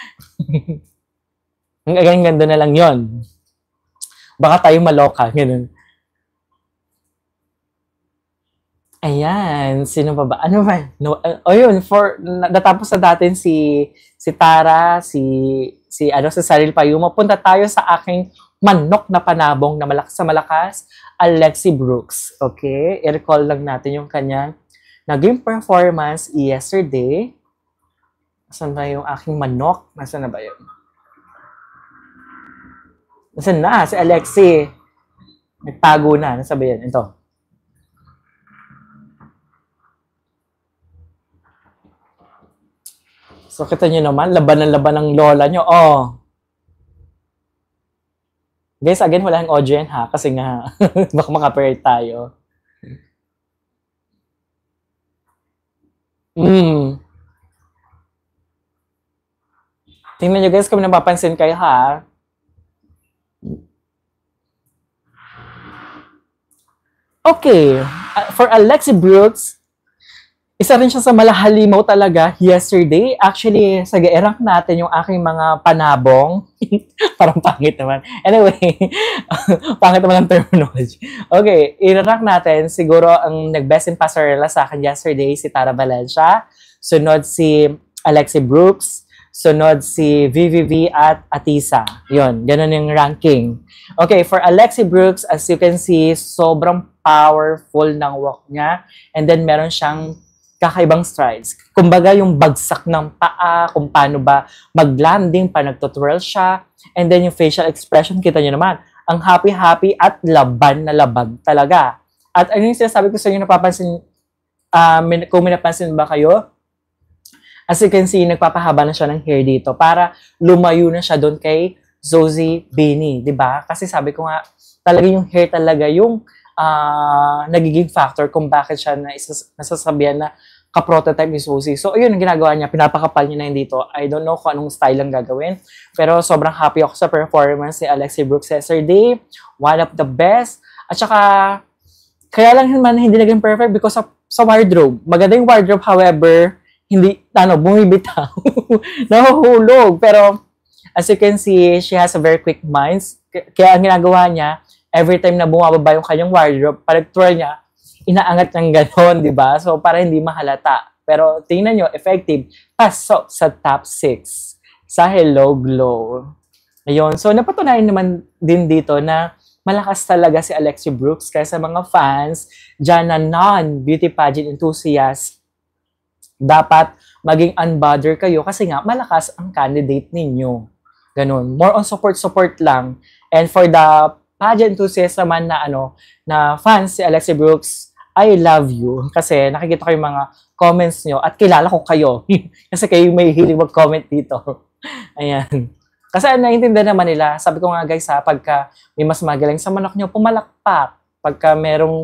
S1: Hanggang ganda na lang yon. Baka tayo maloka. Ganun. Ayan. Sino pa ba? Ano ba? No, uh, oh yun. For, natapos na natin si, si Tara, si, si, ano, si Saril Payuma. Punta tayo sa aking manok na panabong na malakas sa malakas, Alexi Brooks. Okay? I-recall lang natin yung kanyang naging performance yesterday. Nasaan ba yung aking manok? Nasaan na ba yun? Nasaan na? Si Alexi. Nagtago na. Nasaan ba yan? Ito. So, kita nyo naman, laban ng laban ng lola nyo. Oh. Guys, again, wala yung audio yan ha. Kasi nga, baka makapair tayo. Hmm. Tingnan nyo guys, kung napapansin kayo ha. Okay, uh, for Alexi Brooks, isa rin siya sa malahalimaw talaga yesterday. Actually, sa i-rank natin yung aking mga panabong. Parang pangit naman. Anyway, pangit naman ang terminology. Okay, i-rank natin. Siguro ang nag-best in passerella sa akin yesterday, si Tara Valencia. Sunod si Alexi Brooks. Sunod si V V V at Atisa. Yun, ganun yung ranking. Okay, for Alexi Brooks, as you can see, sobrang powerful ng walk niya. And then, meron siyang kakaibang strides. Kumbaga, yung bagsak ng paa, kung paano ba mag-landing, pa nagtutwirl siya. And then, yung facial expression, kita niyo naman, ang happy-happy at laban na labag talaga. At ano yung sinasabi ko sa inyo, napapansin, uh, kung may napansin ba kayo, as you can see, nagpapahaba na siya ng hair dito para lumayo na siya doon kay Zoe Bini, di ba? Kasi sabi ko nga, talaga yung hair talaga yung uh, nagiging factor kung bakit siya na nasasabihan na ka-prototype ni Zoe. So, ayun ang ginagawa niya, pinapakapal niya na yun dito. I don't know kung anong style lang gagawin, pero sobrang happy ako sa performance ni Alexi Brooks yesterday. One of the best. At saka, kaya lang naman hindi naging perfect because of sa wardrobe. Maganda yung wardrobe, however, hindi, ano, bumibitaw. Nahuhulog. Pero, as you can see, she has a very quick mind. Kaya ang ginagawa niya, every time na bumababa yung kanyang wardrobe, pag-twirl niya, inaangat niyang gano'n, di ba? So, para hindi mahalata. Pero, tingnan nyo, effective. Pasok sa top six sa Hello Glow. Ayun. So, napatunayan naman din dito na malakas talaga si Alexi Brooks kaya sa mga fans dyan na non-beauty pageant enthusiasts, dapat maging unbothered kayo kasi nga malakas ang candidate ninyo. Ganun. More on support-support lang. And for the pageant enthusiasts naman na ano, na fans si Alexi Brooks, I love you. Kasi nakikita ko yung mga comments nyo at kilala ko kayo. Kasi kayo may hiling mag-comment dito. Ayan. Kasi naiintindihan naman nila. Sabi ko nga guys ha, pagka may mas magaling sa manok nyo, pumalakpak. Pagka merong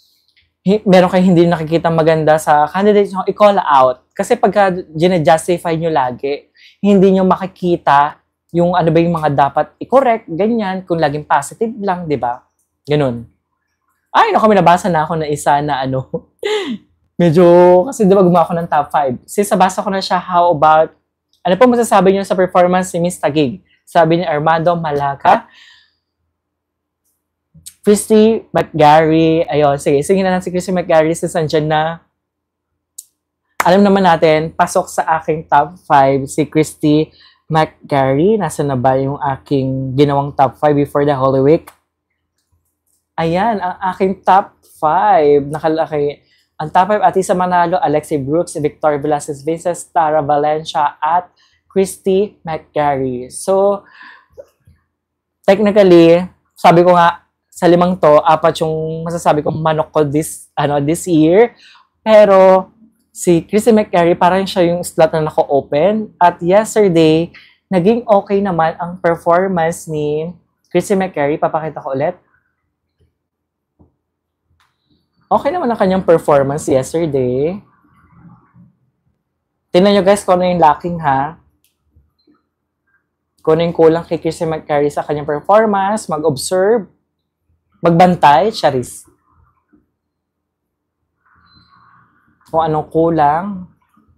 S1: meron kayo hindi nakikita maganda sa candidate nyo, i-call out. Kasi pagka gina-justify nyo lagi, hindi nyo makikita yung ano ba yung mga dapat i-correct, ganyan, kung laging positive lang, di ba? Ganun. Ay, naku, may nabasa na ako na isa na ano, medyo, kasi di ba gumawa ako ng top five. Since nabasa ko na siya, how about, ano po masasabi nyo sa performance ni Miss Taguig? Sabi ni Armando Malaca, Christy McGarry, ayun, sige, sige na lang si Christy McGarry since nandyan na. Alam naman natin, pasok sa aking top five si Christy McGarry. Nasa na ba yung aking ginawang top five before the Holy Week? Ayan, ang aking top five. Nakalaki. Ang top five, Atisa Manalo, Alexei Brooks, Victor Velasquez Vinces, Tara Valencia, at Christy McGarry. So, technically, sabi ko nga, sa limang to, apat yung masasabi kong manok ko this, ano, this year. Pero, si Christy McGarry, parang siya yung slot na naka-open. At yesterday, naging okay naman ang performance ni Christy McGarry. Papakita ko ulit. Okay naman ang kanyang performance yesterday. Tingnan nyo guys kung ano yung lacking ha. Kung ano yung kulang kay Christy McGarry sa kanyang performance, mag-observe, magbantay, charis. Kung anong kulang.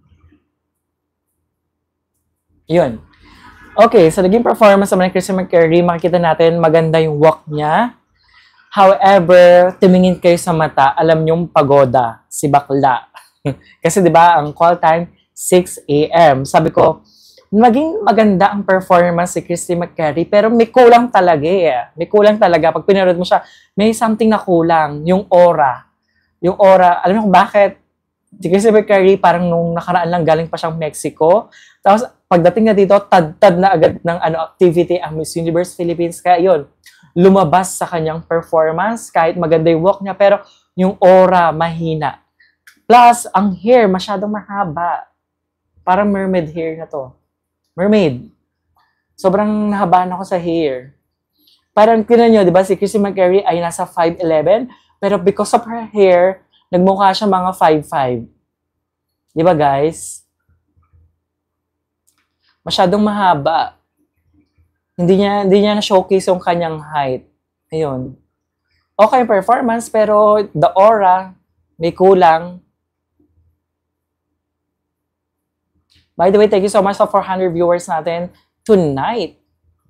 S1: Yun. Okay, so naging performance naman ni Christy McGarry, makikita natin maganda yung walk niya. However, tumingin kayo sa mata, alam niyong pagoda, si bakla. Kasi 'di ba, ang call time six A M Sabi ko, maging maganda ang performance si Christy McGarry, pero may kulang talaga eh. May kulang talaga. Pag pinanood mo siya, may something na kulang, yung aura. Yung aura, alam mo kung bakit? Si Christy McGarry, parang nung nakaraan lang galing pa siyang Mexico. Tapos, pagdating na dito, tad-tad na agad ng ano activity ang Miss Universe Philippines. Kaya yun, lumabas sa kanyang performance, kahit maganda yung walk niya, pero yung aura, mahina. Plus, ang hair, masyadong mahaba. Parang mermaid hair na to. Mermaid. Sobrang nahabaan ako sa hair. Parang, tinan nyo, di ba, si Christy McGarry ay nasa five eleven, pero because of her hair, nagmukha siya mga five five. Di ba, guys? Masyadong mahaba. Hindi niya, hindi niya na-showcase yung kanyang height. Ayun. Okay performance, pero the aura, may kulang. By the way, thank you so much sa four hundred viewers natin tonight.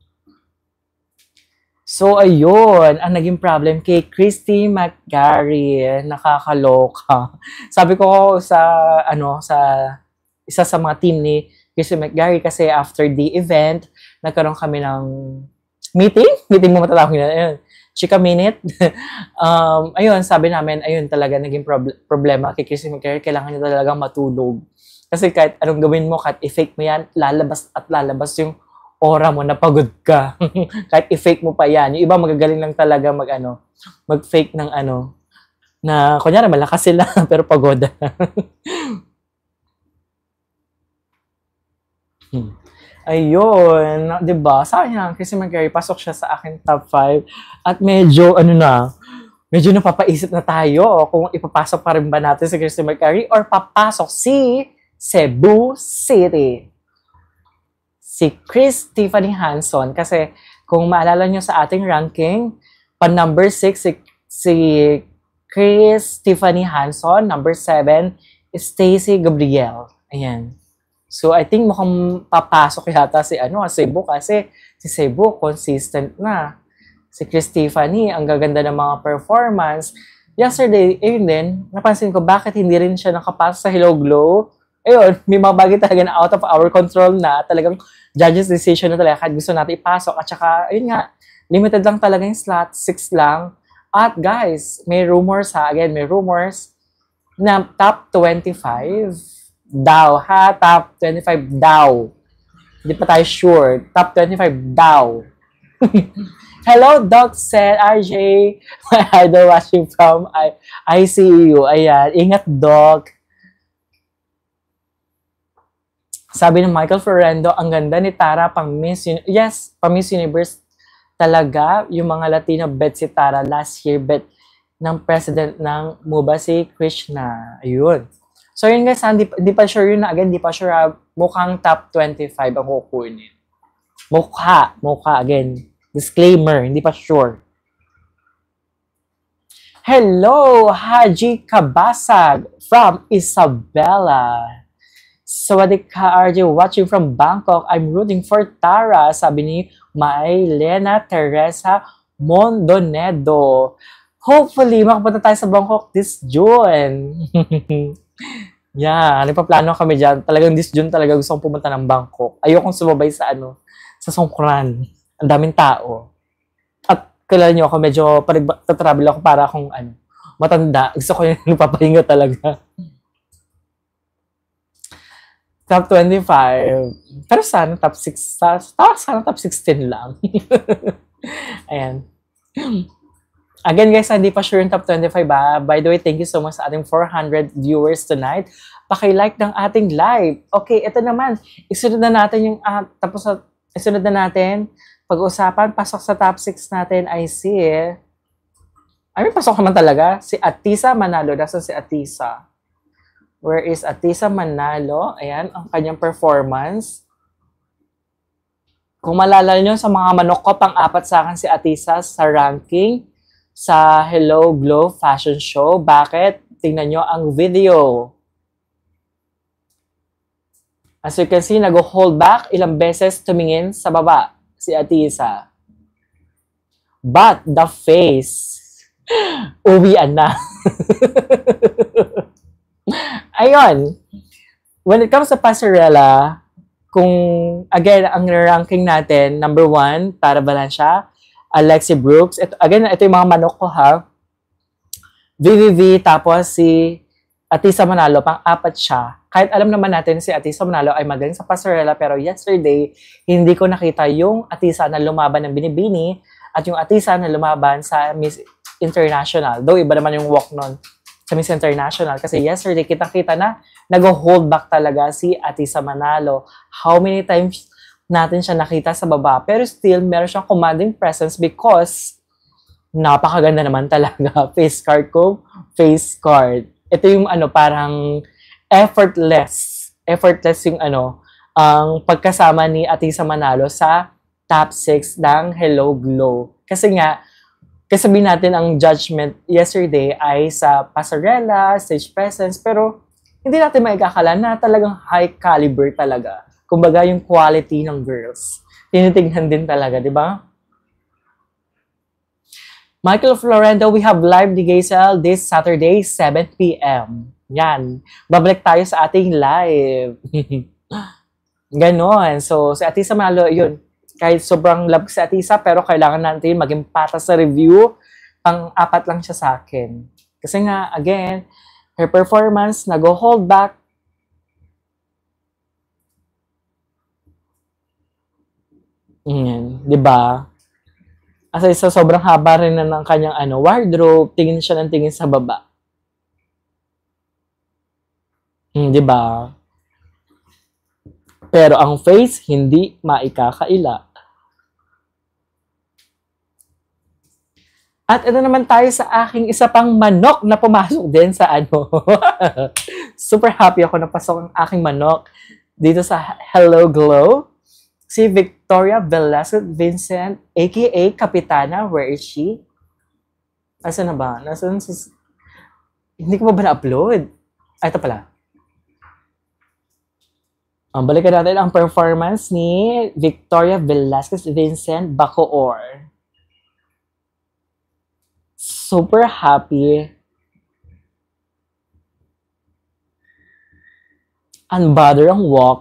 S1: So, ayun, ang naging problem kay Christy McGarry. Nakakaloka. Sabi ko sa, ano, sa isa sa mga team ni Christy McGarry kasi after the event, nagkaroon kami ng meeting. Meeting mo matatawag na. Ayun. Chika minute. um, ayun, sabi namin, ayun talaga naging prob- problema kay Christy McGarry. Kailangan niya talaga matulog. Kasi kahit anong gawin mo, kahit i-fake mo yan, lalabas at lalabas yung aura mo na pagod ka. Kahit i-fake mo pa yan. Yung iba magagaling lang talaga mag, ano, mag-fake ng ano, na kunyari malakas sila, pero pagoda. hmm. Ayun, di ba? Sayang, Christy McGarry, pasok siya sa akin top five. At medyo, ano na, medyo napapaisip na tayo kung ipapasok pa rin ba natin si Christy McGarry or papasok si Cebu City. Si Chris Tiffany Hanson. Kasi kung maalala nyo sa ating ranking, pa number six, si, si Chris Tiffany Hanson. Number seven, Stacy Gabriel. Ayan. So, I think mukhang papasok yata si ano, Cebu kasi si Cebu consistent na. Si Chris Tiffany, ang gaganda ng mga performance. Yesterday, ayun din, napansin ko bakit hindi rin siya nakapasok sa Hello Glow. Ayun, may mga bagay talaga na out of our control na talagang judge's decision na talaga kahit gusto natin ipasok. At saka, ayun nga, limited lang talaga yung slot, six lang. At guys, may rumors ha, again, may rumors na top twenty-five daw ha, top twenty-five daw. Hindi pa tayo sure, top twenty-five daw. Hello, Doc said, R J, my idol watching from I, I C U. Ayan, ingat Doc. Sabi ng Michael Ferrando, ang ganda ni Tara pang Miss Universe. Yes, pang Miss Universe talaga. Yung mga Latino bet si Tara last year, bet ng president ng M U B A si Krishna. Ayun. So yun guys, hindi, hindi pa sure yun na again, hindi pa sure uh, mukhang top twenty-five ang kukunin. Mukha, mukha again. Disclaimer, hindi pa sure. Hello, Haji Kabasag from Isabela. Sawadee ka, R J, watching from Bangkok. I'm rooting for Tara, sabi ni Maylena Teresa Mondonedo. Hopefully, makapunta tayo sa Bangkok this June. Yeah, nagpaplano kami dyan. Talagang this June talaga gusto kong pumunta ng Bangkok. Ayokong sumabay sa ano, sa Songkran. Ang daming tao. At kilala niyo ako, medyo pag nagta-travel ako para akong ano, matanda. Gusto ko yung nagpapahinga talaga. Top twenty-five. Pero sana top six. Sana top sixteen lang. Ayan. Again guys, hindi pa sure yung top twenty-five ba? By the way, thank you so much sa ating four hundred viewers tonight. Paki-like ng ating live. Okay, ito naman. Isunod na natin yung, uh, tapos na, isunod na natin. Pag-usapan, pasok sa top six natin, I see. I mean, pasok naman talaga. Si Atisa Manalo. Nasaan si Atisa? Where is Atisa Manalo? Ayan, ang kanyang performance. Kung malala nyo sa mga manok ko, pang-apat sa akin si Atisa sa ranking sa Hello Glow Fashion Show. Bakit? Tingnan nyo ang video. As you can see, nag-hold back ilang beses tumingin sa baba si Atisa. But the face, uwian na. Ayun. When it comes to Pasarela, kung, again, ang ranking natin, number one, para Balansya, Alexi Brooks. Ito, again, ito yung mga manok ko, ha? V V V, tapos si Atisa Manalo, pang-apat siya. Kahit alam naman natin si Atisa Manalo ay magaling sa Pasarela, pero yesterday, hindi ko nakita yung Atisa na lumaban ng Binibini at yung Atisa na lumaban sa Miss International. Though, iba naman yung walk nun sa Miss International. Kasi yesterday, kita-kita na nag-hold back talaga si Atisa Manalo. How many times natin siya nakita sa baba? Pero still, meron siyang commanding presence because napakaganda naman talaga. Face card ko, face card. Ito yung ano, parang effortless. Effortless yung ano, ang pagkasama ni Atisa Manalo sa top six ng Hello Glow. Kasi nga, kasi sabihin natin ang judgment yesterday ay sa pasarela, stage presence, pero hindi natin maikakala na talagang high caliber talaga. Kumbaga yung quality ng girls. Tinitignan din talaga, di ba? Michael Florendo, we have live ni Gazel this Saturday, seven p m Yan. Babalik tayo sa ating live. Ganon. So, si Atisa Manalo, yun. Kahit sobrang love si Atisa, pero kailangan natin maging patas sa review. Pang-apat lang siya sa akin. Kasi nga, again, her performance, nag-hold back. Yan. Diba? Kasi sa sobrang haba rin na ng kanyang ano, wardrobe, tingin siya ng tingin sa baba. Hmm, diba? Pero ang face, hindi maikakaila. At ito naman tayo sa aking isa pang manok na pumasok din sa ano. Super happy ako na pasok ang aking manok dito sa Hello Glow. Si Victoria Velasquez Vincent, a k a. Kapitana. Where is she? Asa na ba? Nasaan si... Hindi ko pa ba na-upload? Ay, ito pala. Um, balikan natin ang performance ni Victoria Velasquez Vincent Bacoor. Super happy. Unbothered ang walk.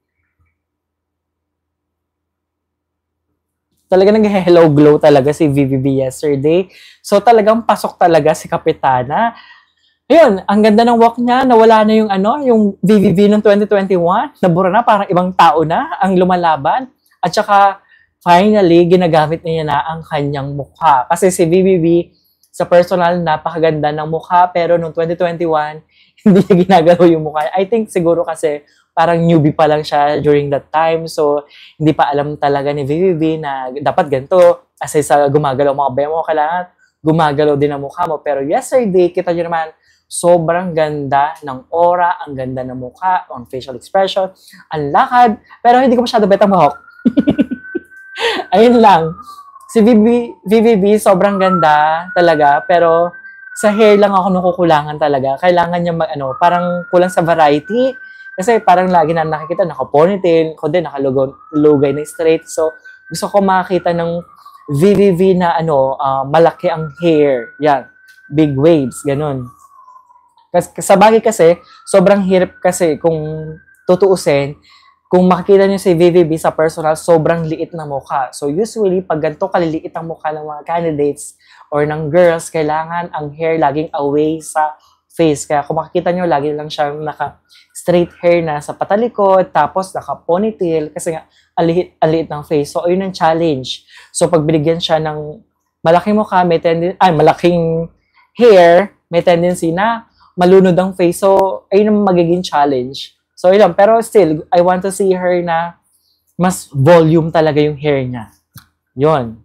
S1: Talaga nag-hello glow talaga si V V B yesterday. So talagang pasok talaga si Kapitana. Ayun, ang ganda ng walk niya. Nawala na yung ano, yung V V B ng twenty twenty-one. Nabura na, parang ibang tao na ang lumalaban. At saka, finally, ginagamit niya na ang kanyang mukha. Kasi si V V B, sa personal, napakaganda ng mukha. Pero noong twenty twenty-one, hindi niya ginagalaw yung mukha. I think siguro kasi parang newbie pa lang siya during that time. So, hindi pa alam talaga ni V V B na dapat ganito. Kasi sa gumagalaw mga bemo, kailangan gumagalaw din ang mukha mo. Pero yesterday, kita nyo naman, sobrang ganda ng aura, ang ganda ng mukha, ang facial expression, ang lakad. Pero hindi ko masyado betang mahok. Ayun lang. Si V V B, sobrang ganda talaga. Pero sa hair lang ako nakukulangan talaga. Kailangan niya mag, ano, parang kulang sa variety. Kasi parang lagi na nakikita, naka-ponytail, ko din, naka-lugay na straight. So, gusto ko makakita ng V V V na ano, uh, malaki ang hair. Yan. Big waves, ganun. Kasi, sa bagay kasi, sobrang hirap kasi kung tutuusin, kung makikita niyo si V V B sa personal, sobrang liit ng mukha. So usually, pag ganito kaliliit ang mukha ng mga candidates or ng girls, kailangan ang hair laging away sa face. Kaya kung makikita niyo, lagi lang siya naka-straight hair na sa patalikod, tapos naka-ponytail, kasi nga, aliit, aliit ng face. So, ayun ang challenge. So, pag binigyan siya ng malaking mukha, may tendency, ay, malaking hair, may tendency na malunod ang face. So, ayun ang magiging challenge. So, yun. Pero still, I want to see her na mas volume talaga yung hair niya. Yun.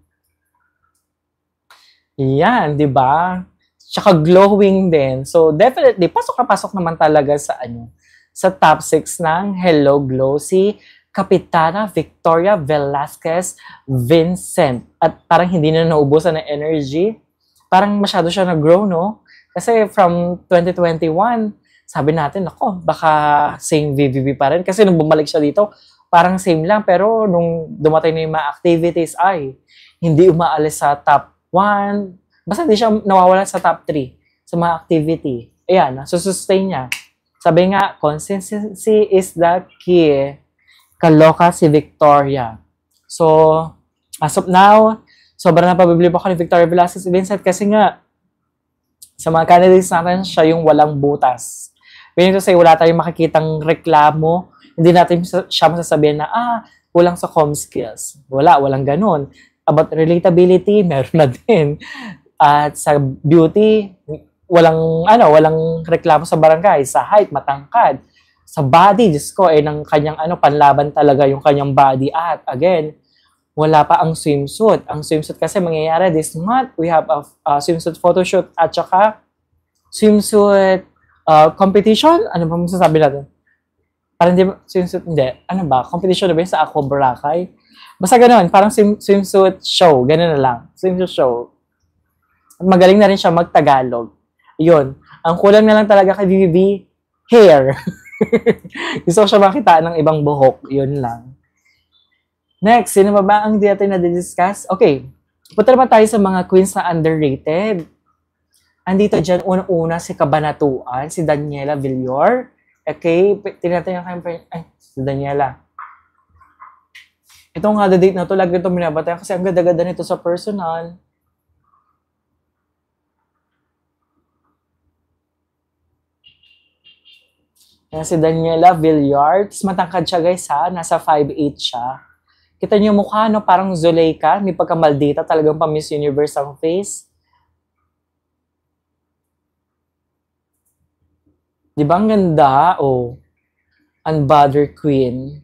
S1: Yan, di ba? Tsaka glowing din. So, definitely, pasok na pasok naman talaga sa ano, sa top six ng Hello Glow, si Kapitana Victoria Velasquez Vincent. At parang hindi na naubusan ng energy. Parang masyado siya nag-grow, no? Kasi from twenty twenty-one, sabi natin, ako, baka same V V B pa rin. Kasi nung bumalik siya dito, parang same lang. Pero nung dumatay na yung mga activities, ay, hindi umaalis sa top one. Basta hindi siya nawawala sa top three sa mga activity. Ayan, susustain niya. Sabi nga, consistency is the key. Kaloka si Victoria. So, as of now, sobrang napabiblib ako ni Victoria Velasquez Vincent kasi nga, sa mga candidates natin, siya yung walang butas. Meaning to say, wala tayong makikitang reklamo. Hindi natin siya masasabihin na, ah, kulang sa comm skills. Wala, walang ganun. About relatability, meron na din. At sa beauty, walang, ano, walang reklamo sa barangay. Sa height, matangkad. Sa body, Diyos ko, eh, ng kanyang ano, panlaban talaga yung kanyang body. At again, wala pa ang swimsuit. Ang swimsuit kasi mangyayari this month. We have a uh, swimsuit photoshoot at saka swimsuit uh, competition. Ano ba masasabi natin? Parang hindi, swimsuit, hindi. Ano ba? Competition na ba yun sa Aqua Boracay? Basta ganoon, parang swim, swimsuit show. Ganun na lang. Swimsuit show. Magaling na rin siya mag-Tagalog. Yun. Ang kulang na lang talaga kay V V B, hair. Gusto ko siya makita ng ibang buhok. Yun lang. Next, sino ba ba ang di natin na-discuss? Okay. Punta naman tayo sa mga queens na underrated. Andito dyan, unang-una si Kabanatuan, si Daniela Villar. Okay. Tinatay yung kayong... Ay, si Daniela. Itong nga date na to, lagi itong minabatayan kasi ang ganda-ganda nito sa personal. Yan si Daniela Villar. Tapos matangkad siya guys ha. Nasa five eight siya. Kita niyo mukha, no? Parang Zuleika. May pagkamaldita. Talagang pa Miss Universe ang face. Di ba ang ganda? Oh. Unbothered Queen.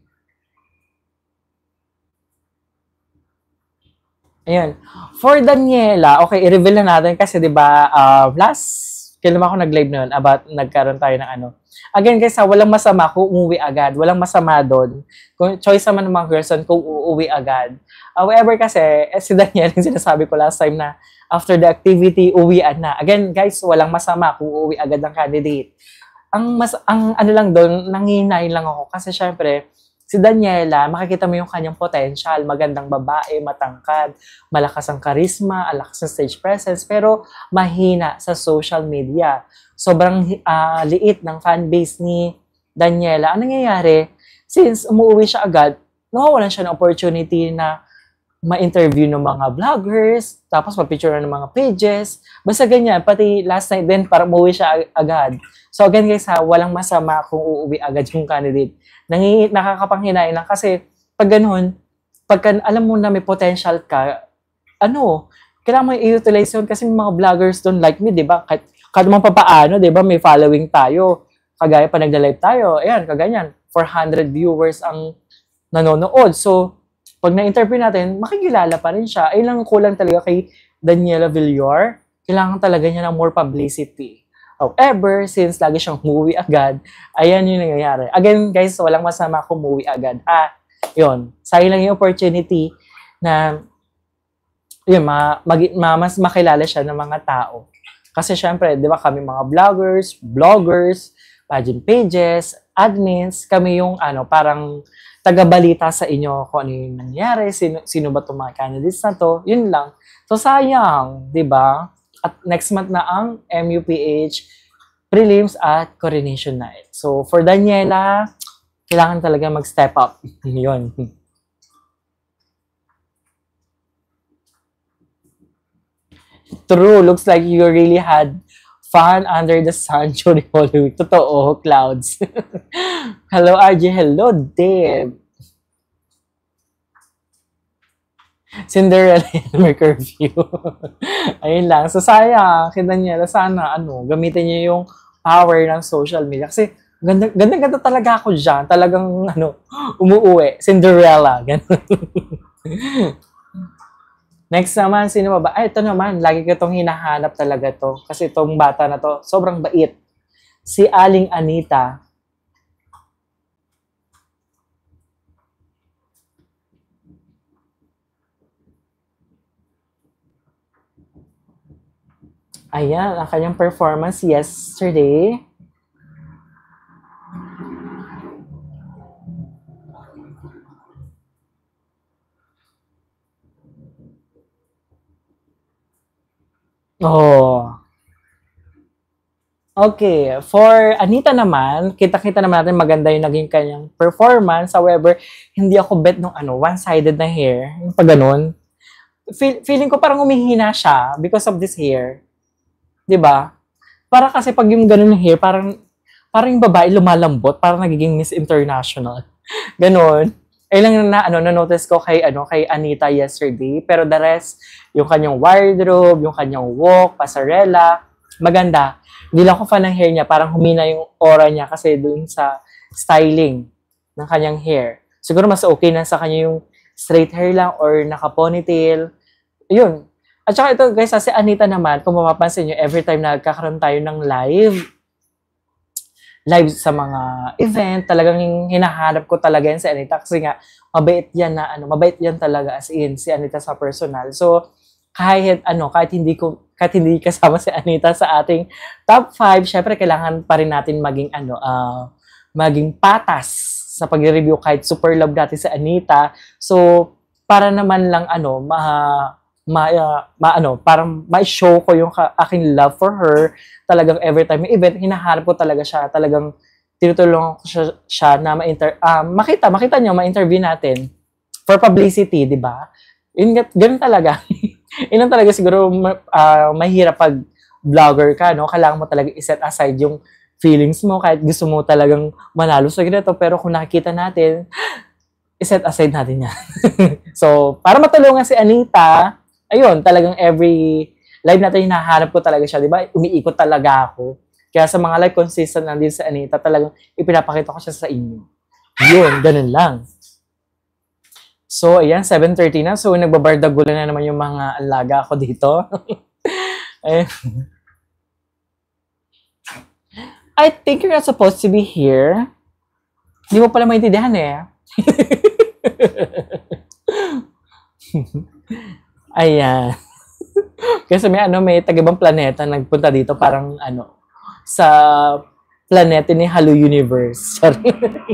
S1: Ayan. For Daniela, okay, i-reveal na natin kasi di ba uh, last kailan ako nag-live noon about nagkaroon tayo ng ano. Again guys, ha, walang masama kung umuwi agad. Walang masama doon. Kung choice naman ng mga person kung uuwi agad. However kasi, eh, si Daniel, yung sinasabi ko last time na after the activity, uwian na. Again guys, walang masama kung uuwi agad ng candidate. Ang, mas, ang ano lang doon, nanginay lang ako. Kasi syempre, si Daniela, makikita mo yung kanyang potential. Magandang babae, matangkad, malakas ang charisma, alakas ang stage presence, pero mahina sa social media. Sobrang uh, liit ng fanbase ni Daniela. Ano nangyayari? Since umuwi siya agad, nawawalan siya ng opportunity na ma-interview ng mga vloggers, tapos ma-picture ng mga pages. Basta ganyan, pati last night din, parang umuwi siya ag agad. So again guys ha, walang masama kung uuwi agad yung candidate. Nangi nakakapanghinay lang kasi pag ganun, pagka alam mo na may potential ka, ano, kailangan mo i-utilize yun kasi may mga vloggers doon like me, di ba? Kahit, kahit naman papaano, di ba? May following tayo. Kagaya pa nagla-live tayo. Ayan, kaganyan. four hundred viewers ang nanonood. So, pag na-interview natin, makikilala pa rin siya. Ayun lang kulang talaga kay Daniela Villar. Kailangan talaga niya ng more publicity. However, since lagi siyang umuwi agad, ayan yung nangyayari. Again, guys, walang masama kung umuwi agad. Ah, yun. Sayang lang yung opportunity na yun, ma, mag, ma, mas makilala siya ng mga tao. Kasi syempre, di ba kami mga vloggers, bloggers, pageant pages, admins, kami yung ano, parang taga-balita sa inyo kung ano yung nangyari, sino, sino ba itong mga candidates na to, yun lang. So sayang, di ba? At next month na ang M U P H prelims at coronation night. So for Daniela, kailangan talaga mag-step up. Yun. True, looks like you really had fun under the sun during Holy Week. Totoo, clouds. Hello, R J. Hello, Dave. Cinderella may curfew. Ayun lang. So, sayang. Kita niya, sana, ano, gamitin niyo yung power ng social media. Kasi, ganda, ganda, ganda talaga ako dyan. Talagang, ano, umuuwi. Cinderella. Ganun. Next naman, sino ba ba? Ay, ito naman. Lagi ko itong hinahanap talaga to. Kasi itong bata na to, sobrang bait. Si Aling Anita. Ayan, ang kanyang performance yesterday. Oh. Okay, for Anita naman, kita-kita naman natin maganda yung naging kanyang performance. However, hindi ako bet nung ano, one-sided na hair. Yung pag ganun. Feel, feeling ko parang umihina siya because of this hair. 'Di ba? Para kasi pag yung ganun hair, parang parang yung babae lumalambot, parang nagiging Miss International. Ganon. Ay lang na ano na notice ko kay ano kay Anita yesterday, pero the rest, yung kanyang wardrobe, yung kanyang walk, pasarela, maganda. Hindi lang ako fan ng hair niya, parang humina yung aura niya kasi dun sa styling ng kanyang hair. Siguro mas okay na sa kanya yung straight hair lang or naka-ponytail. Yun. At saka ito guys, si Anita naman, kung mapapansin nyo, every time na nagkakaroon tayo ng live, live sa mga event, talagang hinahanap ko talaga yan si Anita kasi nga, mabait yan na, ano, mabait yan talaga as in, si Anita sa personal. So, kahit ano, kahit hindi ko kahit hindi kasama si Anita sa ating top five, syempre kailangan pa rin natin maging ano, uh, maging patas sa pag-review kahit super love natin si Anita. So, para naman lang ano, ma ma, uh, ma ano, parang ma-show ko yung ka- aking love for her. Talagang every time may event, hinahanap ko talaga siya. Talagang tinutulungan ko siya, siya na ma-inter uh, makita, makita niyo, ma-interview natin for publicity, di ba? Yun, ganun talaga. Yun talaga siguro uh, mahirap pag vlogger ka, no? Kailangan mo talaga i-set aside yung feelings mo kahit gusto mo talagang manalo sa ganito. Pero kung nakikita natin, i-set aside natin yan. So, para matulungan si Anita, ayun, talagang every live natin hinahanap ko talaga siya, di ba? Umiikot talaga ako. Kaya sa mga live consistent na din si Anita, talagang ipinapakita ko siya sa inyo. Yun, ganun lang. So, ayan, seven thirty na. So, nagbabardagulan na naman yung mga alaga ko dito. I think you're not supposed to be here. Hindi mo pala maintindihan eh. Ayan. Kasi may ano, may taga-ibang planeta nagpunta dito parang ano, sa planeta ni Hello Universe. Sorry.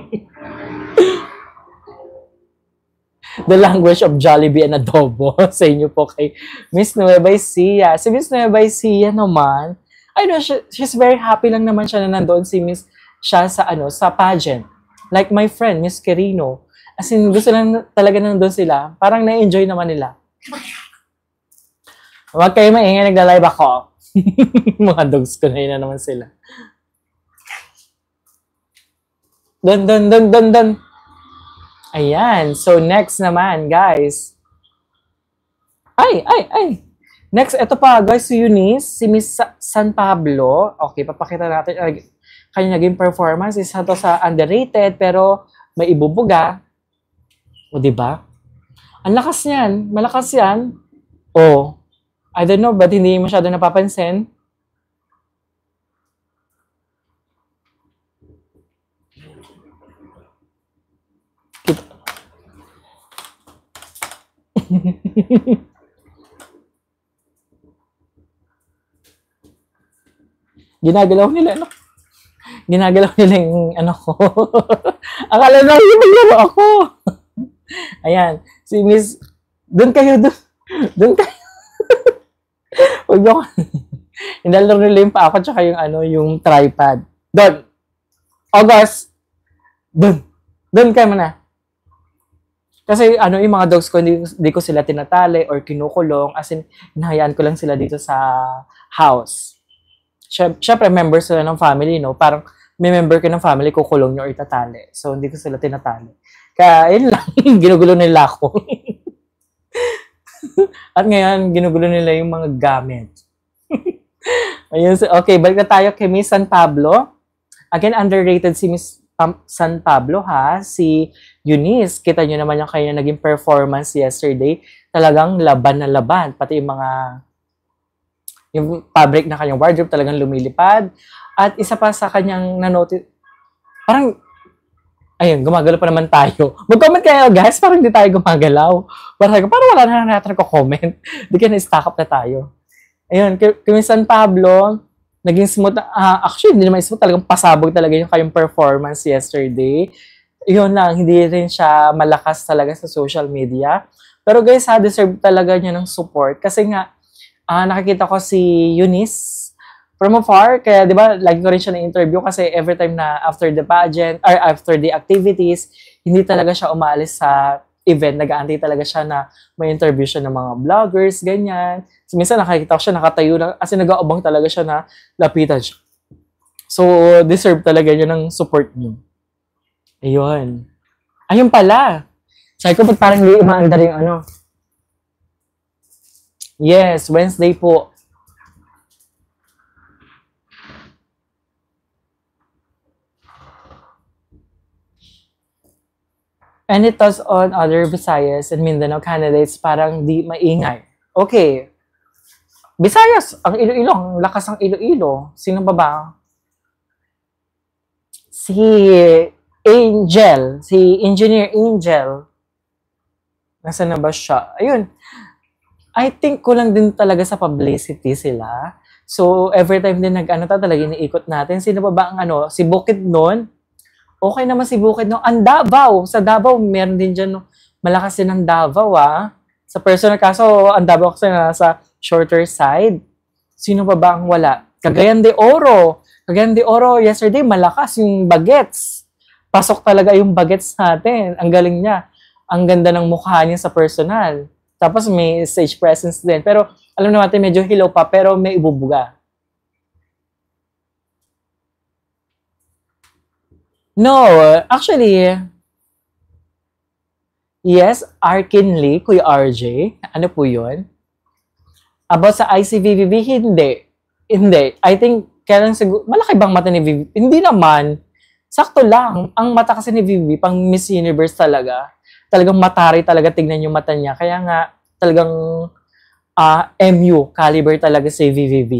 S1: The language of Jollibee and adobo sa inyo po kay Miss Nueva Ecija. Si Miss Nueva Ecija naman, I know, she, she's very happy lang naman siya na nandoon si Miss siya sa ano, sa pageant. Like my friend, Miss Quirino. As in, gusto lang talaga nandoon sila. Parang na-enjoy naman nila. Huwag kayo maingay, nagla-live ako. Mga dogs ko na yun na naman sila. Dun, dun, dun, dun, dun. Ayan. So, next naman, guys. Ay, ay, ay. Next, ito pa, guys, si Eunice, si Miss San Pablo. Okay, papakita natin uh, kanya naging performance. Isa to sa underrated, pero may ibubuga. O, diba? Ang lakas niyan. Malakas yan. O, I don't know, but hindi masyado napapansin. Ginagalaw nila, ano? Ginagalaw nila yung ano ko. Akala na yung maglaro ako. Ayan. Si Miss, doon kayo, doon. Doon kayo. Huwag nyo. Inalaro nila yung pa ako tsaka yung ano, yung tripod. Doon. August. Doon. Doon ka muna. Kasi ano, yung mga dogs ko, hindi, hindi ko sila tinatali or kinukulong. As in, hinahayaan ko lang sila dito sa house. Siyempre, members sila ng family, no? Parang may member ka ng family, kukulong nyo or itatali. So, hindi ko sila tinatali. Kaya, yun lang, ginugulo nila ako. At ngayon, ginugulo nila yung mga gamit. Ayun, okay, balik na tayo kay Miss San Pablo. Again, underrated si Miss San Pablo, ha? Si Eunice, kita nyo naman yung kanya naging performance yesterday. Talagang laban na laban. Pati yung mga yung fabric na kanyang wardrobe talagang lumilipad. At isa pa sa kanyang nanotice, parang, ayun, gumagalaw pa naman tayo. Mag-comment kayo, guys, parang hindi tayo gumagalaw. Parang, parang wala na natin ko-comment. Hindi ka na-stack up na tayo. Ayun, kay San Pablo, naging smooth. Uh, actually, hindi naman smooth. Talagang pasabog talaga yung kayong performance yesterday. Yun lang, hindi rin siya malakas talaga sa social media. Pero guys, ha, deserve talaga niya ng support. Kasi nga, uh, nakikita ko si Eunice from afar. Kaya, di ba, lagi ko rin siya na-interview kasi every time na after the pageant, or after the activities, hindi talaga siya umaalis sa event. Nag-aantay talaga siya na may interview siya ng mga vloggers, ganyan. So, minsan nakikita ko siya, nakatayo lang, kasi nag-aabang talaga siya na lapitan siya. So, deserve talaga niya ng support niyo. Ayun. Ayun pala. Sabi ko, ba't parang hindi umaandar yung ano? Yes, Wednesday po. Any thoughts on other Visayas and Mindanao candidates parang di maingay? Okay. Visayas, ang Iloilo, ang lakas ng Iloilo. Sino ba ba? Si Angel, si Engineer Angel. Nasaan na ba siya? Ayun. I think kulang din talaga sa publicity sila. So, every time din nag-ano ta talaga iniikot natin. Sino ba ba ang ano? Si Bukidnon. Okay naman si Bukidnon. Ang Davao. Sa Davao, meron din dyan. No? Malakas din ang Davao, ah. Sa personal kaso, ang Davao kasi nasa shorter side. Sino ba ba ang wala? Cagayan de Oro. Cagayan de Oro, yesterday, malakas yung bagets. Pasok talaga yung bagets natin. Ang galing niya. Ang ganda ng mukha niya sa personal. Tapos may stage presence din. Pero alam naman natin, medyo hilaw pa, pero may ibubuga. No, actually, yes, Arkin Lee, Kuya R J. Ano po yun? About sa I C V V B, hindi. Hindi. I think, kailan siguro, malaki bang mata ni V V B? Hindi naman. Sakto lang. Ang mata kasi ni V V B, pang Miss Universe talaga. Talagang matari talaga tignan yung mata niya. Kaya nga, talagang uh, M U caliber talaga si V V B.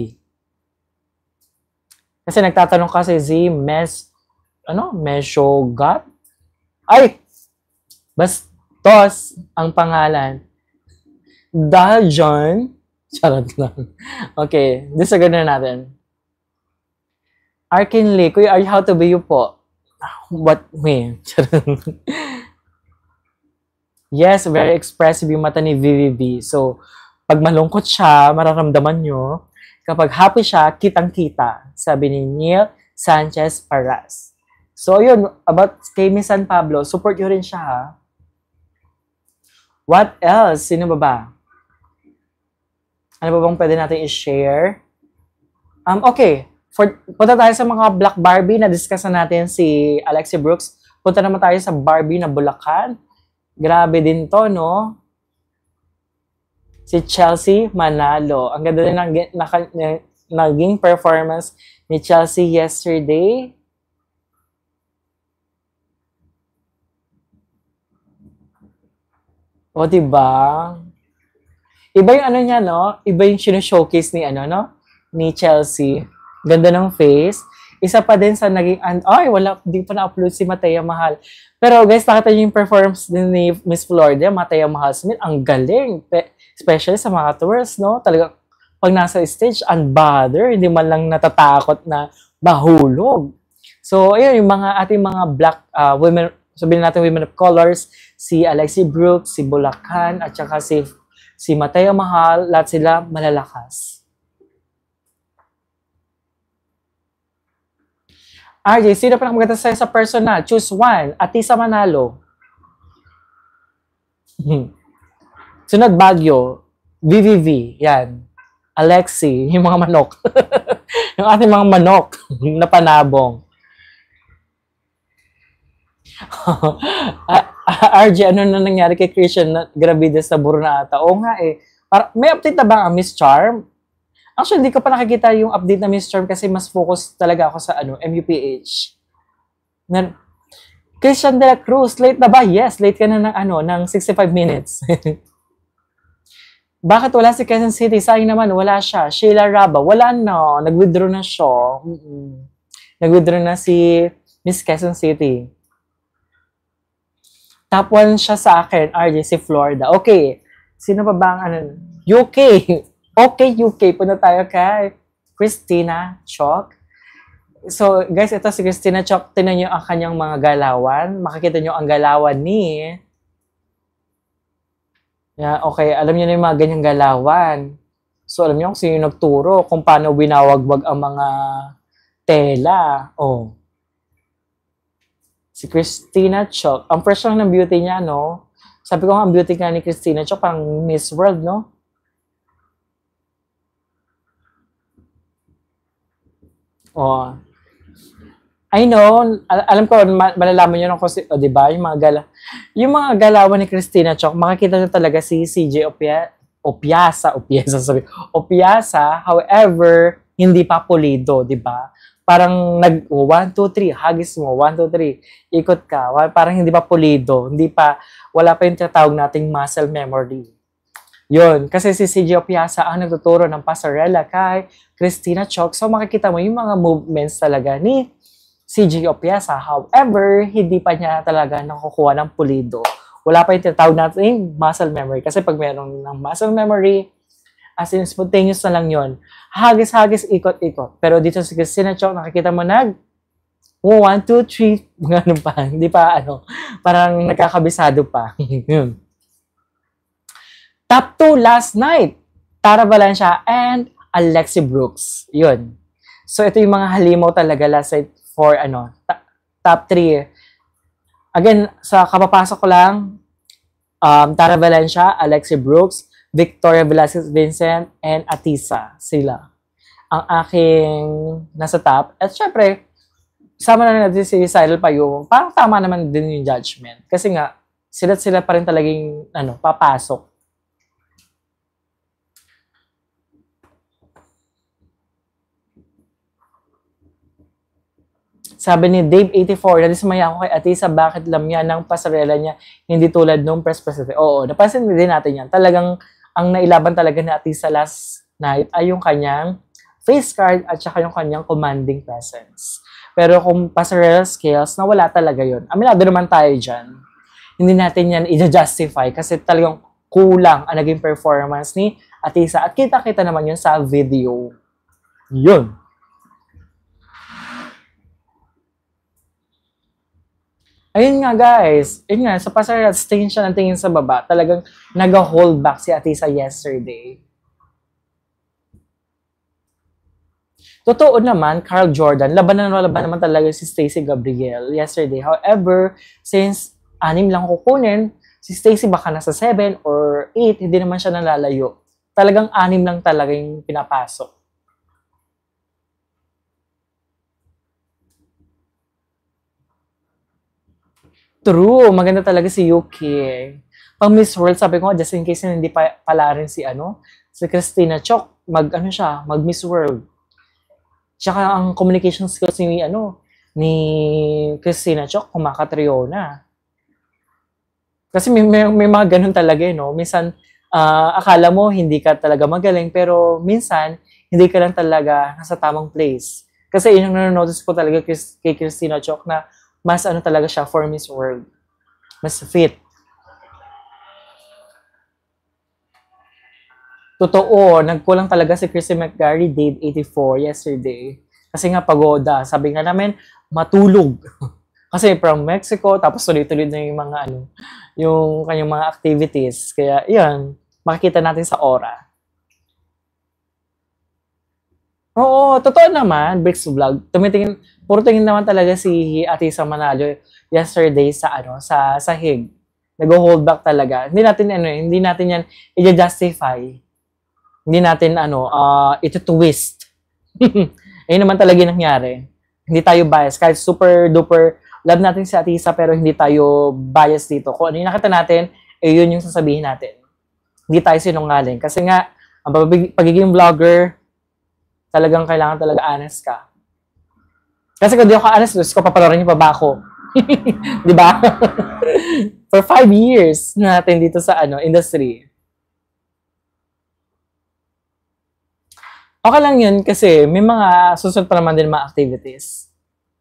S1: Kasi nagtatanong kasi si Mes, ano, Meshogat? Ay! Bastos ang pangalan. Dajon. Charot lang. Okay, disagad na natin. Arkin Lee, Kuya, are you how to be you po? What me? Yes, very expressive yung mata ni V V B. So, pag malungkot siya, mararamdaman nyo. Kapag happy siya, kitang-kita. Sabi ni Neil Sanchez Paras. So, yun, about kay Miss San Pablo, support nyo rin siya, ha? What else? Sino ba ba? Ano ba bang pwede natin i-share? Um, okay. For, punta tayo sa mga Black Barbie. Na-discuss na natin si Alexi Brooks. Punta naman tayo sa Barbie na Bulacan. Grabe din to, no? Si Chelsea Manalo. Ang ganda din ng naging performance ni Chelsea yesterday. O, diba? Iba yung ano niya, no? Iba yung showcase ni, ano, no? Ni Chelsea. Ganda ng face. Isa pa din sa naging, ay, wala, di pa na-upload si Matea Mahal. Pero guys, nakita niyo yung performance din ni Miss Florida, Matea Mahal Smith. Ang galing. Especially sa mga tours, no? Talaga, pag nasa stage, unbothered. Hindi man lang natatakot na mahulog. So, ayun, yung mga ating mga black uh, women, sabihin natin women of colors, si Alexi Brooks, si Bulacan, at saka si, si Matea Mahal, lahat sila malalakas. R J, sino pinakamaganda sa'yo sa personal? Choose one. Atisa Manalo. Sunod, Baguio. V V V. Yan. Alexi. Yung mga manok. Yung ating mga manok na panabong. R J, ano na nangyari kay Christian na gravidas sa buro na ata? Oo nga eh. Para, may update na ba ang Miss Charm? Actually, hindi ko pa nakikita yung update na Miss Charm kasi mas focus talaga ako sa ano, M U P H. Na, Christian de la Cruz, late na ba? Yes, late ka na ng ano, ng sixty-five minutes. Bakit wala si Quezon City? Sayang naman, wala siya. Sheila Raba, wala na. Nag-withdraw na siya. Mm-mm. Nag-withdraw na si Miss Quezon City. Top one siya sa akin, R J, si Florida. Okay. Sino pa ba ang ano? U K. Okay, U K. Punta tayo kay Christina Chok. So, guys, ito si Christina Chok. Tinan niyo ang kanyang mga galawan. Makikita niyo ang galawan ni... Yeah, okay, alam niyo na yung mga ganyang galawan. So, alam niyo kung sino nagturo, kung paano winawagwag ang mga tela. Oh. Si Christina Chok. Ang fresh lang ng beauty niya, no? Sabi ko nga, ang beauty nga ni Christina Chok, parang Miss World, no? Oh. I know, al- alam ko, ma- malalaman nyo nung kasi, oh, di ba, yung mga gala, yung mga galawan ni Christina Chok, makikita nyo talaga si C J Opia, Opiasa, Opiasa, sorry, Opiasa, however, hindi pa pulido, di ba? Parang nag, oh, one, two, three, hagis mo, one, two, three, ikot ka, wa- parang hindi pa pulido, hindi pa, wala pa yung tinatawag nating muscle memory. Yun, kasi si C J Opiasa ang nagtuturo ng pasarela kay Christina Chok, so makikita mo yung mga movements talaga ni C J Opiasa. However, hindi pa niya talaga nakukuha ng pulido. Wala pa yung tinatawag natin muscle memory. Kasi pag meron ng muscle memory, as in spontaneous na lang yun. Hagis-hagis, ikot-ikot. Pero dito sa Christina Chok, nakikita mo nag one, two, three, ano pa, hindi pa ano, parang nagkakabisado pa. Top two last night, Tara Valencia and Alexi Brooks. Yun. So ito yung mga halimaw talaga last night for ano, ta- top three. Again, sa kapapasok ko lang, um, Tara Valencia, Alexi Brooks, Victoria Velasquez Vincent, and Atisa. Sila ang aking nasa top. At syempre, sama na natin si Cyril Payung. Parang tama naman din yung judgment. Kasi nga, sila sila pa rin talagang ano, papasok. Sabi ni Dave eighty-four, nadismaya ako kay Atisa, bakit alam niya ng pasarela niya hindi tulad nung press president. Oo, napansin din natin yan. Talagang ang nailaban talaga ni Atisa last night ay yung kanyang face card at saka yung kanyang commanding presence. Pero kung pasarela skills, nawala talaga yun. Aminado naman tayo dyan. Hindi natin yan i-justify kasi talagang kulang ang naging performance ni Atisa. At kita-kita naman yun sa video. Yun. Ayun nga guys, ayun nga, sa pasarela, tingin siya ng tingin sa baba. Talagang nag-hold back si Atisa yesterday. Totoo naman, Carl Jordan, laban na laban naman talaga si Stacey Gabriel yesterday. However, since anim lang kukunin, si Stacey baka nasa seven or eight, hindi naman siya nalalayo. Talagang anim lang talaga yung pinapasok. True, maganda talaga si Yuki. Pang Miss World, sabi ko nga, just in case na hindi pa pala rin si ano, si Christina Chok, mag ano siya, mag Miss World. Tsaka ang communication skills ni ano, ni Christina Chok, kumakatriyo na. Kasi may, may, may mga ganun talaga, eh, no? Minsan, ah, akala mo hindi ka talaga magaling, pero minsan, hindi ka lang talaga nasa tamang place. Kasi yun ang nanonotice ko talaga kay, kay Christina Chok na mas ano talaga siya for Miss World. Mas fit. Totoo, nagkulang talaga si Chrissy McGarry, Dave eighty-four yesterday. Kasi nga pagoda. Sabi nga namin, matulog. Kasi from Mexico, tapos tuloy-tuloy na yung mga ano, yung kanyang mga activities. Kaya, yan, makikita natin sa aura. Oo, totoo naman, Bricks Vlog. Tumitingin, puro tingin naman talaga si Ate Sa Manalo yesterday sa ano, sa sahig. Nag-hold back talaga. Hindi natin ano, eh, hindi natin yan i-justify. Hindi natin ano, ah ito twist. Ayun naman talaga yung nangyari. Hindi tayo bias. Kahit super duper love natin si Ate Isa, pero hindi tayo bias dito. Kung ano yung nakita natin, eh yun yung sasabihin natin. Hindi tayo sinungaling. Kasi nga, ang pagiging pagiging vlogger, talagang kailangan talaga honest ka. Kasi kung di ako honest, gusto ko papanorin niyo pa ba ako? Di ba? For five years natin dito sa ano industry. Okay lang yun kasi may mga susunod pa naman din mga activities.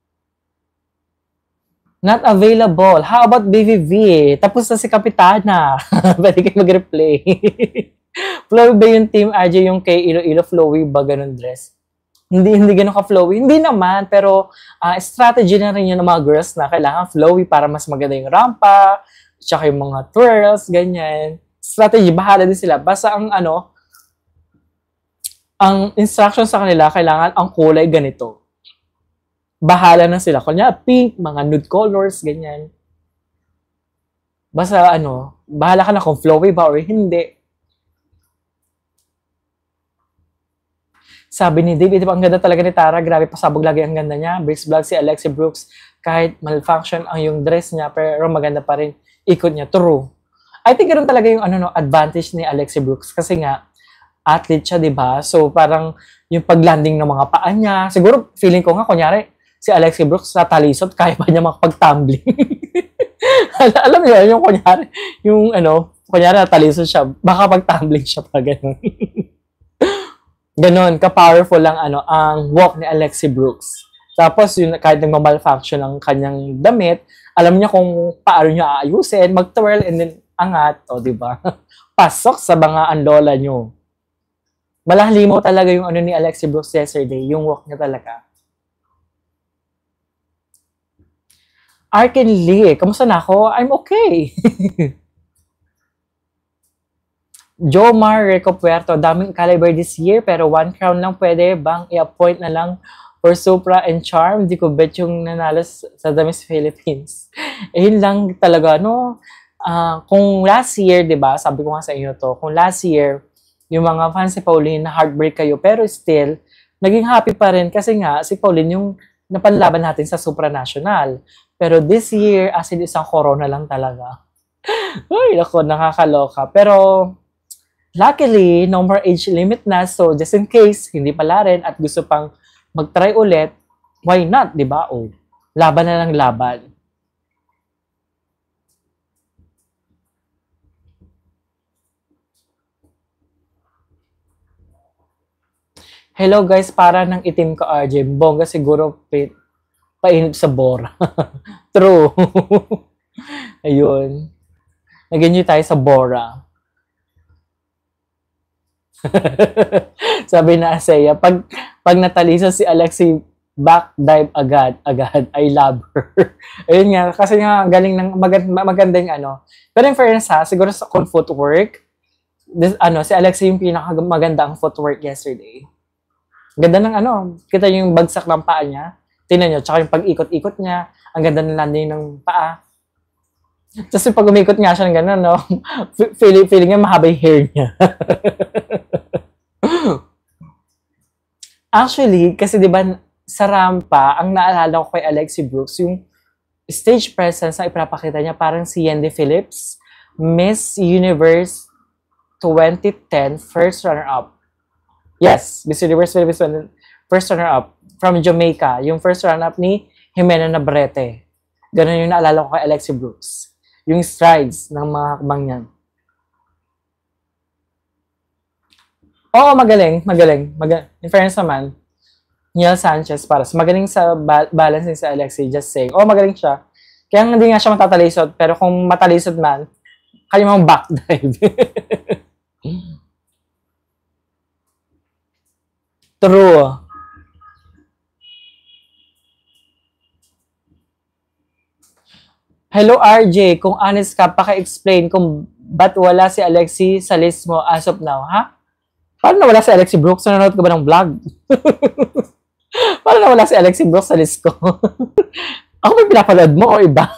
S1: Not available. How about B V V? Tapos na si Kapitana. Pwede kayo mag-replay. Flowy ba yung Team R J yung kay Iloilo Flowy ba ganun dress? Hindi, hindi ganun ka-flowy. Hindi naman, pero uh, strategy na rin yun ng mga girls na kailangan flowy para mas maganda yung rampa, tsaka yung mga twirls, ganyan. Strategy, bahala din sila. Basta ang ano, ang instruction sa kanila, kailangan ang kulay ganito. Bahala na sila. Kunya, pink, mga nude colors, ganyan. Basta ano, bahala ka na kung flowy ba or hindi. Sabi ni Dave, ito ang ganda talaga ni Tara. Grabe, pasabog lagi ang ganda niya. Bricks Vlog si Alexi Brooks. Kahit malfunction ang yung dress niya, pero maganda pa rin ikot niya. True. I think ganoon talaga yung ano, no, advantage ni Alexi Brooks. Kasi nga, athlete siya, di ba? So, parang yung paglanding ng mga paa niya. Siguro, feeling ko nga, kunyari, si Alexi Brooks natalisod, kaya pa niya makapag-tumbling. Alam niyo, yung kunyari, yung ano, kunyari natalisod siya, baka pag-tumbling siya pa, gano'n. Ganon, ka-powerful lang ano, ang walk ni Alexi Brooks. Tapos, yun, kahit nagmamalfunction ang kanyang damit, alam niya kung paano niya aayusin, mag-twirl, and then angat, o, di ba? Pasok sa mga anlola niyo. Malahalimaw talaga yung ano ni Alexi Brooks yesterday, yung walk niya talaga. Arken Lee, kamusta na ako? I'm okay. Jomar Rico Puerto, daming caliber this year, pero one crown lang pwede bang i-appoint na lang for Supra and Charm? Di ko bet yung nanalo sa The Miss Philippines. Eh, yun lang talaga, no? Uh, kung last year, di ba, sabi ko nga sa inyo to, kung last year, yung mga fans si Pauline, na heartbreak kayo, pero still, naging happy pa rin kasi nga, si Pauline yung napanlaban natin sa supranational. Pero this year, as in isang corona lang talaga. Ay, ako, nakakaloka. Pero, luckily, no more age limit na. So, just in case, hindi pala rin at gusto pang mag-try ulit, why not, di ba? O, laban na lang laban. Hello guys, para ng itim ka R J. Bongga siguro pit, painit sa Bora. True. Ayun. Nag-enjoy tayo sa Bora. Sabi na Asaya, pag, pag nataliso si Alexi, back dive agad, agad. I love her. Ayun nga, kasi nga galing ng maganda, magandang ano. Pero in fairness ha, siguro sa kung footwork, this, ano, si Alexi yung pinakamaganda ang footwork yesterday. Ganda ng ano, kita yung bagsak ng paa niya. Tingnan nyo, tsaka yung pag-ikot-ikot niya, ang ganda ng landing ng paa. Tapos pag umikot nga siya ng gano'n, no? feeling, feeling niya mahaba yung hair niya. Actually, kasi di ba sa rampa, ang naalala ko kay Alexi Brooks, yung stage presence na ipapakita niya, parang si Yendi Phillips, Miss Universe twenty ten, first runner-up. Yes, Miss Universe Philippines, first runner-up from Jamaica. Yung first runner-up ni Jimena Navarrete. Ganun yung naalala ko kay Alexi Brooks. Yung strides ng mga kabang niyan. Oo, magaling, magaling. Mag in fairness naman, Niel Sanchez para sa magaling sa ba balance ni sa Alexi, just saying. Oo, magaling siya. Kaya hindi nga siya matatalisod, pero kung matalisod man, kaya mong backdive. True. Hello R J, kung honest ka, paka-explain kung ba't wala si Alexi sa list mo as of now, ha? Paano nawala si Alexi Brooks? Nanonood ka ba ng vlog? Paano nawala si Alexi Brooks sa list ko? Ako may pinapanood mo o iba?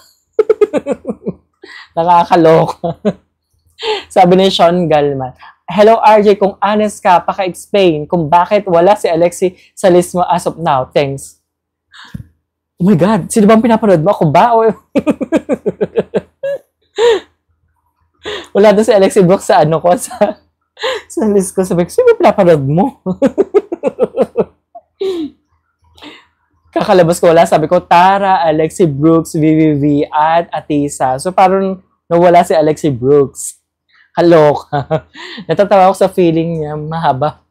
S1: Nakakaloka. Sabi ni Sean Galman, hello R J, kung honest ka, paka-explain kung bakit wala si Alexi sa list mo as of now. Thanks. Oh my God, sino bang pinapanood mo? Ako ba? O... wala doon si Alexi Brooks sa ano ko, sa, sa list ko. Sabi ko, sino bang pinapanood mo? Kakalabas ko wala, sabi ko, Tara, Alexi Brooks, V V V, at Atisa. So parang nawala si Alexi Brooks. Kaloka. Natatawa ako sa feeling niya, mahaba.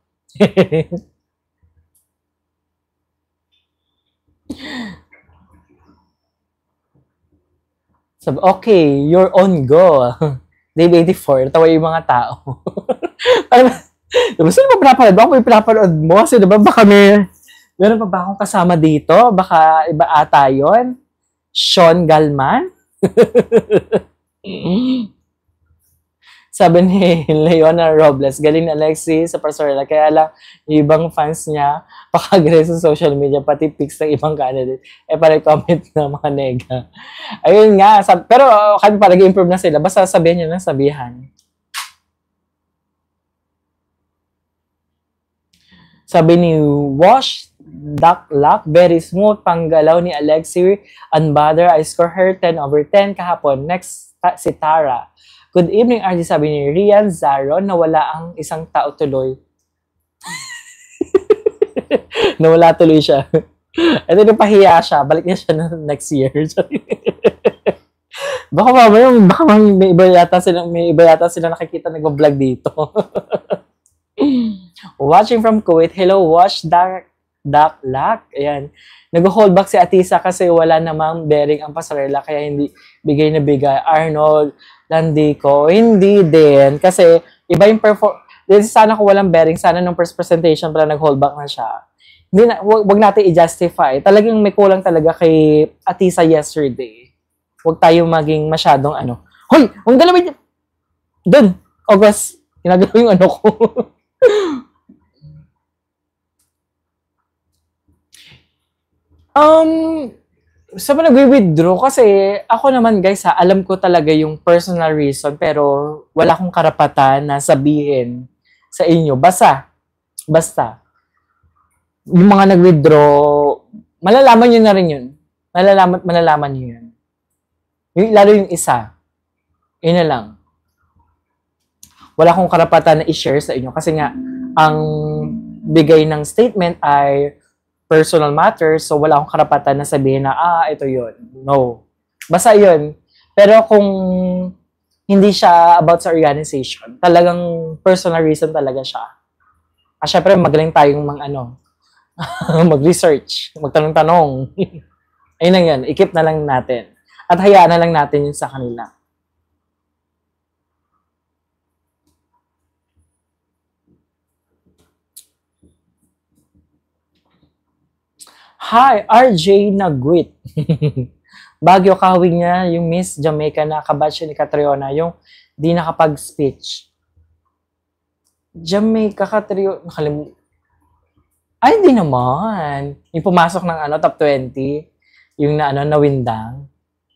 S1: Sabi, okay, you're on go. Dave eighty-four, natawa yung mga tao. Parang, diba, sino ba pinapanood mo? Ako may pinapanood mo? Kasi diba, baka may, meron pa ba akong kasama dito? Baka iba ata yun? Sean Galman? Sabi ni Leona Robles, galing na Alexi sa pasarela. Kaya lang, yung ibang fans niya, pakagres sa social media, pati pics ng ibang candidate. Eh, para comment na mga nega. Ayun nga. Sabi, pero kami pa, nag-improve na sila. Basta sabihin niyo na, sabihan. Sabi ni Wash Duck Luck, very smooth panggalaw ni Alexi. Unbother, I score her ten over ten kahapon. Next, ta- si Tara. Good evening, R J, sabi ni Rian Zaron, nawala ang isang tao tuloy. Nawala tuloy siya. Ito yung pahiya siya. Balik niya siya na next year. Baka mamaya, baka may iba yata sila, may iba yata sila nakikita nag-vlog dito. Watching from Kuwait, hello, watch Dark Duck Luck. Ayan. Nag-hold back si Atisa kasi wala namang bearing ang pasarela kaya hindi bigay na bigay. Arnold Landico, hindi din. Kasi iba yung perform... Sana kung walang bearing, sana nung first presentation pala nag-hold back na siya. Hindi na, wag, wag natin i-justify. Talagang may kulang talaga kay Atisa yesterday. Wag tayo maging masyadong ano. Hoy! Ang galawin niya! Doon! August! Ginagalaw yung ano ko. um... Sa so, nag-withdraw kasi ako naman guys ha, alam ko talaga yung personal reason pero wala akong karapatan na sabihin sa inyo. Basta, basta, yung mga nag-withdraw, malalaman nyo na rin yun. Malalaman, malalaman nyo yun. Yung, lalo yung isa, yun na lang. Wala akong karapatan na i-share sa inyo kasi nga, ang bigay ng statement ay personal matters, so wala akong karapatan na sabihin na, ah, ito yun. No. Basta yun. Pero kung hindi siya about sa organization, talagang personal reason talaga siya. Ah, syempre, magaling tayong mang ano, mag-research, magtanong-tanong. Ayun lang yun. I-keep na lang natin. At hayaan na lang natin yun sa kanila. Hi, R J Nagwit. Bagyo kahawig niya yung Miss Jamaica na kabatch ni Catriona, yung di nakapag-speech. Jamaica, Catriona, nakalim... Ay, hindi naman. Yung pumasok ng ano, top twenty, yung na ano, nawindang.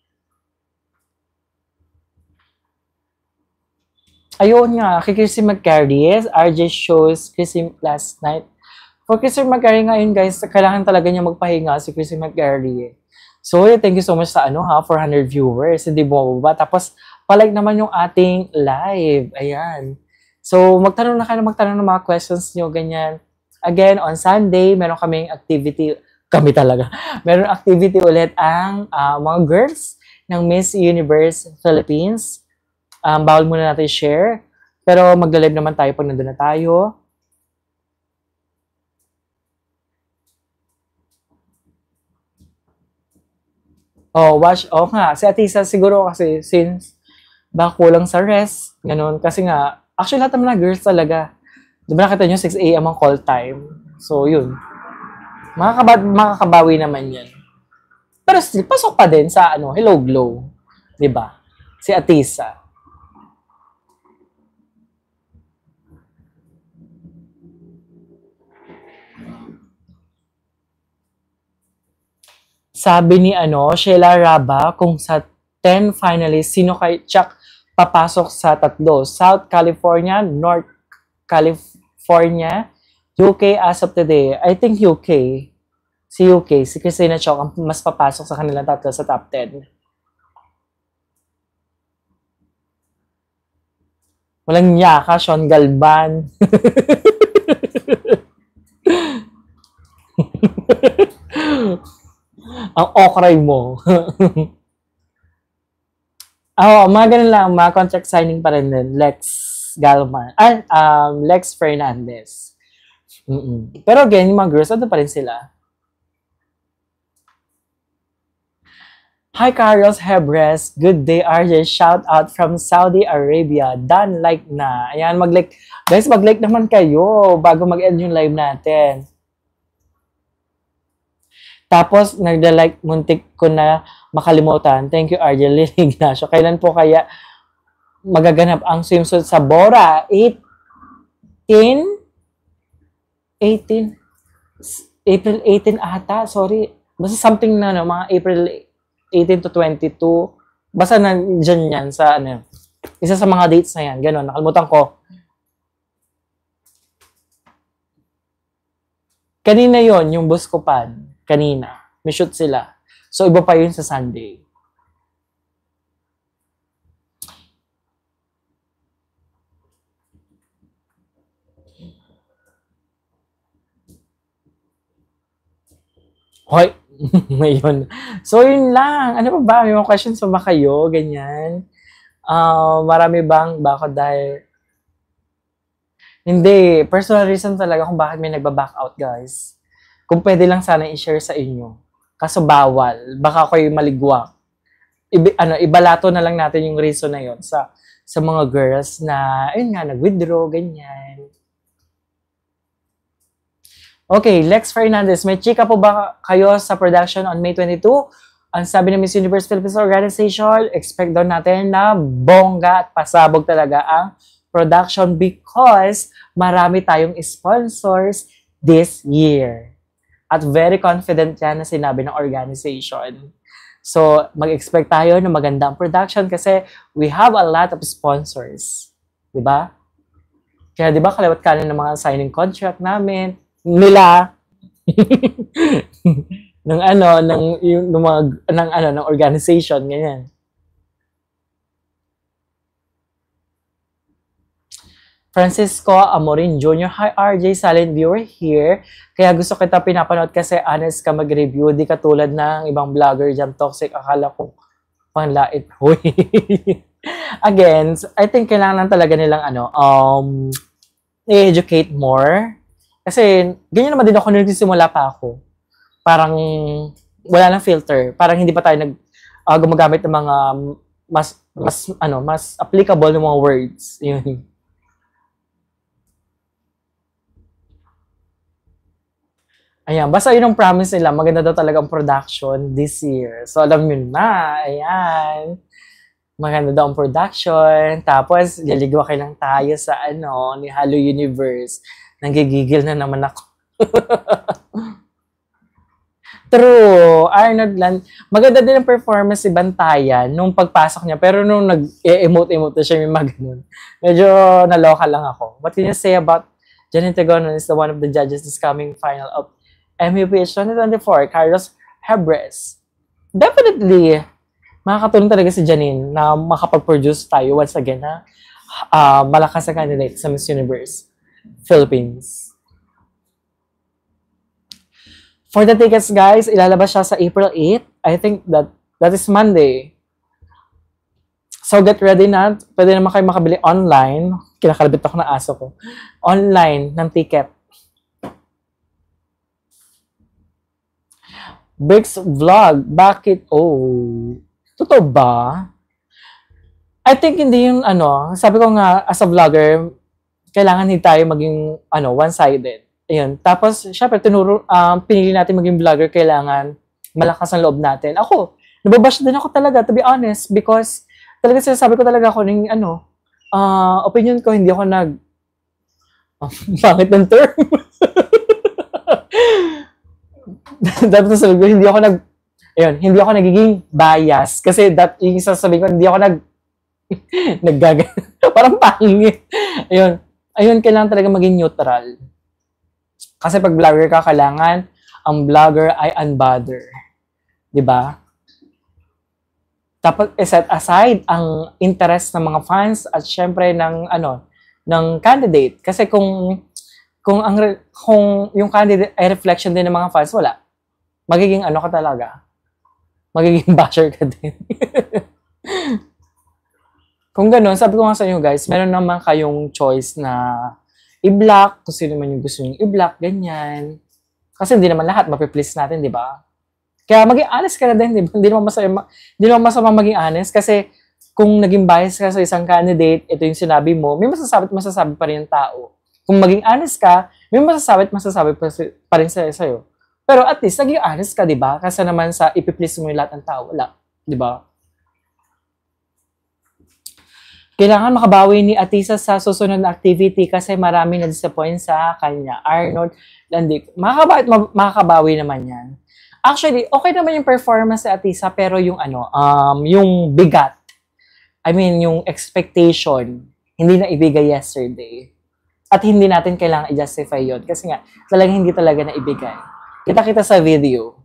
S1: Ayun nga, kay Chrissy McCarry, R J shows Chrissy last night. For Chrissy McCarry ngayon guys, kailangan talaga niya magpahinga si Chrissy McCarry. So, thank you so much sa ano ha, four hundred viewers. Hindi bumababa. Tapos, palike naman yung ating live. Ayan. So, magtanong na kayo, magtanong ng mga questions nyo, ganyan. Again, on Sunday, meron kaming activity, kami talaga, meron activity ulit ang uh, mga girls ng Miss Universe Philippines. Um, bawal muna natin share. Pero magla-live naman tayo pag nandun na tayo. Oh, watch. Oh nga, si Atisa siguro kasi since baka kulang sa rest, ganun. Kasi nga, actually lahat ng mga girls talaga. Di ba nakita nyo, six a m ang call time. So, yun. Makakaba makakabawi naman yan. Pero still, pasok pa din sa ano, Hello Glow. Di ba? Si Atisa. Sabi ni ano, Sheila Raba, kung sa ten finalists, sino kay Chuck papasok sa tatlo? South California, North California, U K as of today. I think U K. Si U K, si Christina Chok ang mas papasok sa kanilang tatlo sa top ten. Walang nyaka, Sean Galban. Ang okray mo. Oo, oh, mga ganun lang, mga contract signing pa rin din. Lex Galman. Ah, um, Lex Fernandez. Mm-mm. Pero again, yung mga girls, ano pa rin sila? Hi, Carlos Hebres. Good day, R J. Shout out from Saudi Arabia. Done like na. Ayan, mag-like. Guys, mag-like naman kayo bago mag-end yung live natin. Tapos, nagda-like, muntik ko na makalimutan. Thank you, R J Lily Ignacio. Kailan po kaya magaganap ang swimsuit sa Bora? eighteen? eighteen? April eighteen ata. Sorry. Basta something na, no, mga April eighteen to twenty-two. Basta nandiyan yan sa, ano, isa sa mga dates na yan. Ganon, nakalimutan ko. Kanina yon yung Buscopan. Kanina. May shoot sila. So, iba pa yun sa Sunday. Hoy! Ngayon. So, yun lang. Ano pa ba? May mga questions pa ba kayo? Ganyan. Uh, marami bang bakit dahil... Hindi. Personal reason talaga kung bakit may nagba-back out, guys. Kung pwede lang sana i-share sa inyo. Kaso bawal. Baka ako'y maligwak. Ibi, ano, ibalato na lang natin yung reason na yon sa sa mga girls na, ayun nga, nag-withdraw, ganyan. Okay, Lex Fernandez, may chika po ba kayo sa production on May twenty-second? Ang sabi ng Miss Universe Philippines Organization, expect daw natin na bongga at pasabog talaga ang production because marami tayong sponsors this year. At very confident yan na sinabi ng organization. So, mag-expect tayo na maganda ang production kasi we have a lot of sponsors. Diba? Kaya diba kalawat kanin ng mga signing contract namin, nila, ng ano, ng, yung, ng mga, ng ano, ng organization, ganyan. Francisco Amorin Junior Hi, R J, silent viewer here. Kaya gusto kita pinapanood kasi honest ka mag-review. Di katulad ng ibang vlogger dyan, toxic. Akala ko panlait. Again, I think kailangan talaga nilang ano, um, i-educate more. Kasi ganyan naman din ako nung nagsisimula pa ako. Parang wala nang filter. Parang hindi pa tayo nag, uh, gumagamit ng mga mas, mas, ano, mas applicable ng mga words. Yun. Ayan, basta yun ang promise nila, maganda daw talaga ang production this year. So, alam nyo na, ayan. Maganda daw ang production. Tapos, liligwa kayo lang tayo sa, ano, ni Hello Universe. Nanggigigil na naman ako. True, Arnold Land. Maganda din ang performance si Bantayan nung pagpasok niya. Pero nung nag-emote-emote na siya, may mga ganun. Medyo naloka lang ako. What can you say about Janine Tegonon is the one of the judges this coming final of M U P H twenty twenty-four, Carlos Hebres. Definitely, makakatulong talaga si Janine na makapag-produce tayo once again na uh, malakas na candidate sa Miss Universe Philippines. For the tickets, guys, ilalabas siya sa April eighth. I think that that is Monday. So get ready na. Pwede naman kayo makabili online. Kinakalabit ako ng aso ko. Online ng ticket. Bricks Vlog, bakit? Oh, totoo ba? I think hindi yung ano, sabi ko nga, as a vlogger, kailangan hindi tayo maging ano, one-sided. Ayun. Tapos, syempre, tinuro, um, pinili natin maging vlogger, kailangan malakas ang loob natin. Ako, nababash din ako talaga, to be honest, because talaga sinasabi ko talaga ako ng ano, uh, opinion ko, hindi ako nag, oh, bakit ng term? Dapat sabi ko, hindi ako nag, Ayun, hindi ako nagiging bias. Kasi that, yung sasabihin ko, hindi ako nag, naggaga, parang pangit. Ayun, ayun, kailangan talaga maging neutral. Kasi pag vlogger ka, kailangan ang vlogger ay unbother. Diba? Dapat set aside ang interest ng mga fans at syempre ng ano ng candidate kasi kung kung ang kung yung candidate ay reflection din ng mga fans, wala, magiging ano ka talaga, magiging basher ka din. Kung gano'n, sabi ko nga sa inyo guys, meron naman kayong choice na i-block kung sino man yung gusto nyo i-block, ganyan, kasi hindi naman lahat mapi-please natin, di ba? Kaya maging honest ka na din, di ba? Hindi naman masama, hindi naman masama maging honest kasi kung naging bias ka sa isang candidate, ito yung sinabi mo, may masasabi at masasabi pa rin yung tao. Kung maging honest ka, may masasabi at masasabi pa, pa rin sa'yo, sa'yo. Pero at least, naging honest ka, di ba? Kasi naman sa ipiplease mo yung lahat ng tao, wala. Di ba? Kailangan makabawi ni Atisa sa susunod na activity kasi marami na disappoint sa kanya. Arnold Landic. Makakabawi, makakabawi naman yan. Actually, okay naman yung performance ni Atisa, pero yung ano, um, yung bigat, I mean, yung expectation, hindi na ibigay yesterday. At hindi natin kailangan i-justify yun. Kasi nga, talagang hindi talaga na ibigay. Kita-kita sa video.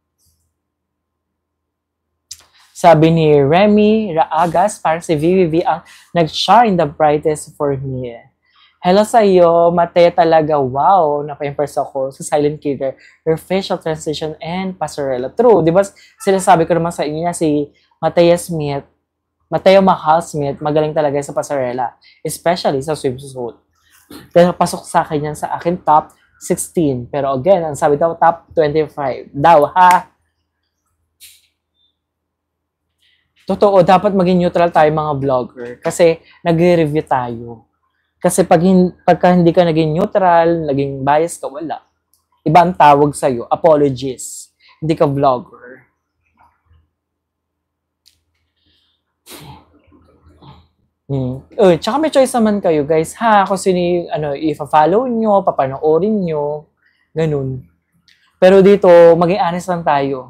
S1: Sabi ni Remy Raagas, para si V V V ang nag-shine the brightest for me. Hello sa iyo, Mateo talaga, wow, napa-impress ako sa Silent Killer, your facial transition and passerella. True, di ba? Sinasabi ko naman sa inyo na si Mateo Smith, Mateo Mahal Smith, magaling talaga sa passerella, especially sa swimsuit. Kaya pasok sa akin yan sa akin top sixteen. Pero again, ang sabi daw top twenty-five. Daw, ha? Totoo, dapat maging neutral tayo mga vlogger. Kasi nagre-review tayo. Kasi pag hin- pagka hindi ka naging neutral, naging bias ka, wala. Iba ang tawag sa'yo. Apologies. Hindi ka vlogger. Hmm. Uh, tsaka may choice naman kayo, guys, ha? Kung sino yung, ano, i-follow nyo, papanoorin nyo, ganun. Pero dito, maging honest lang tayo.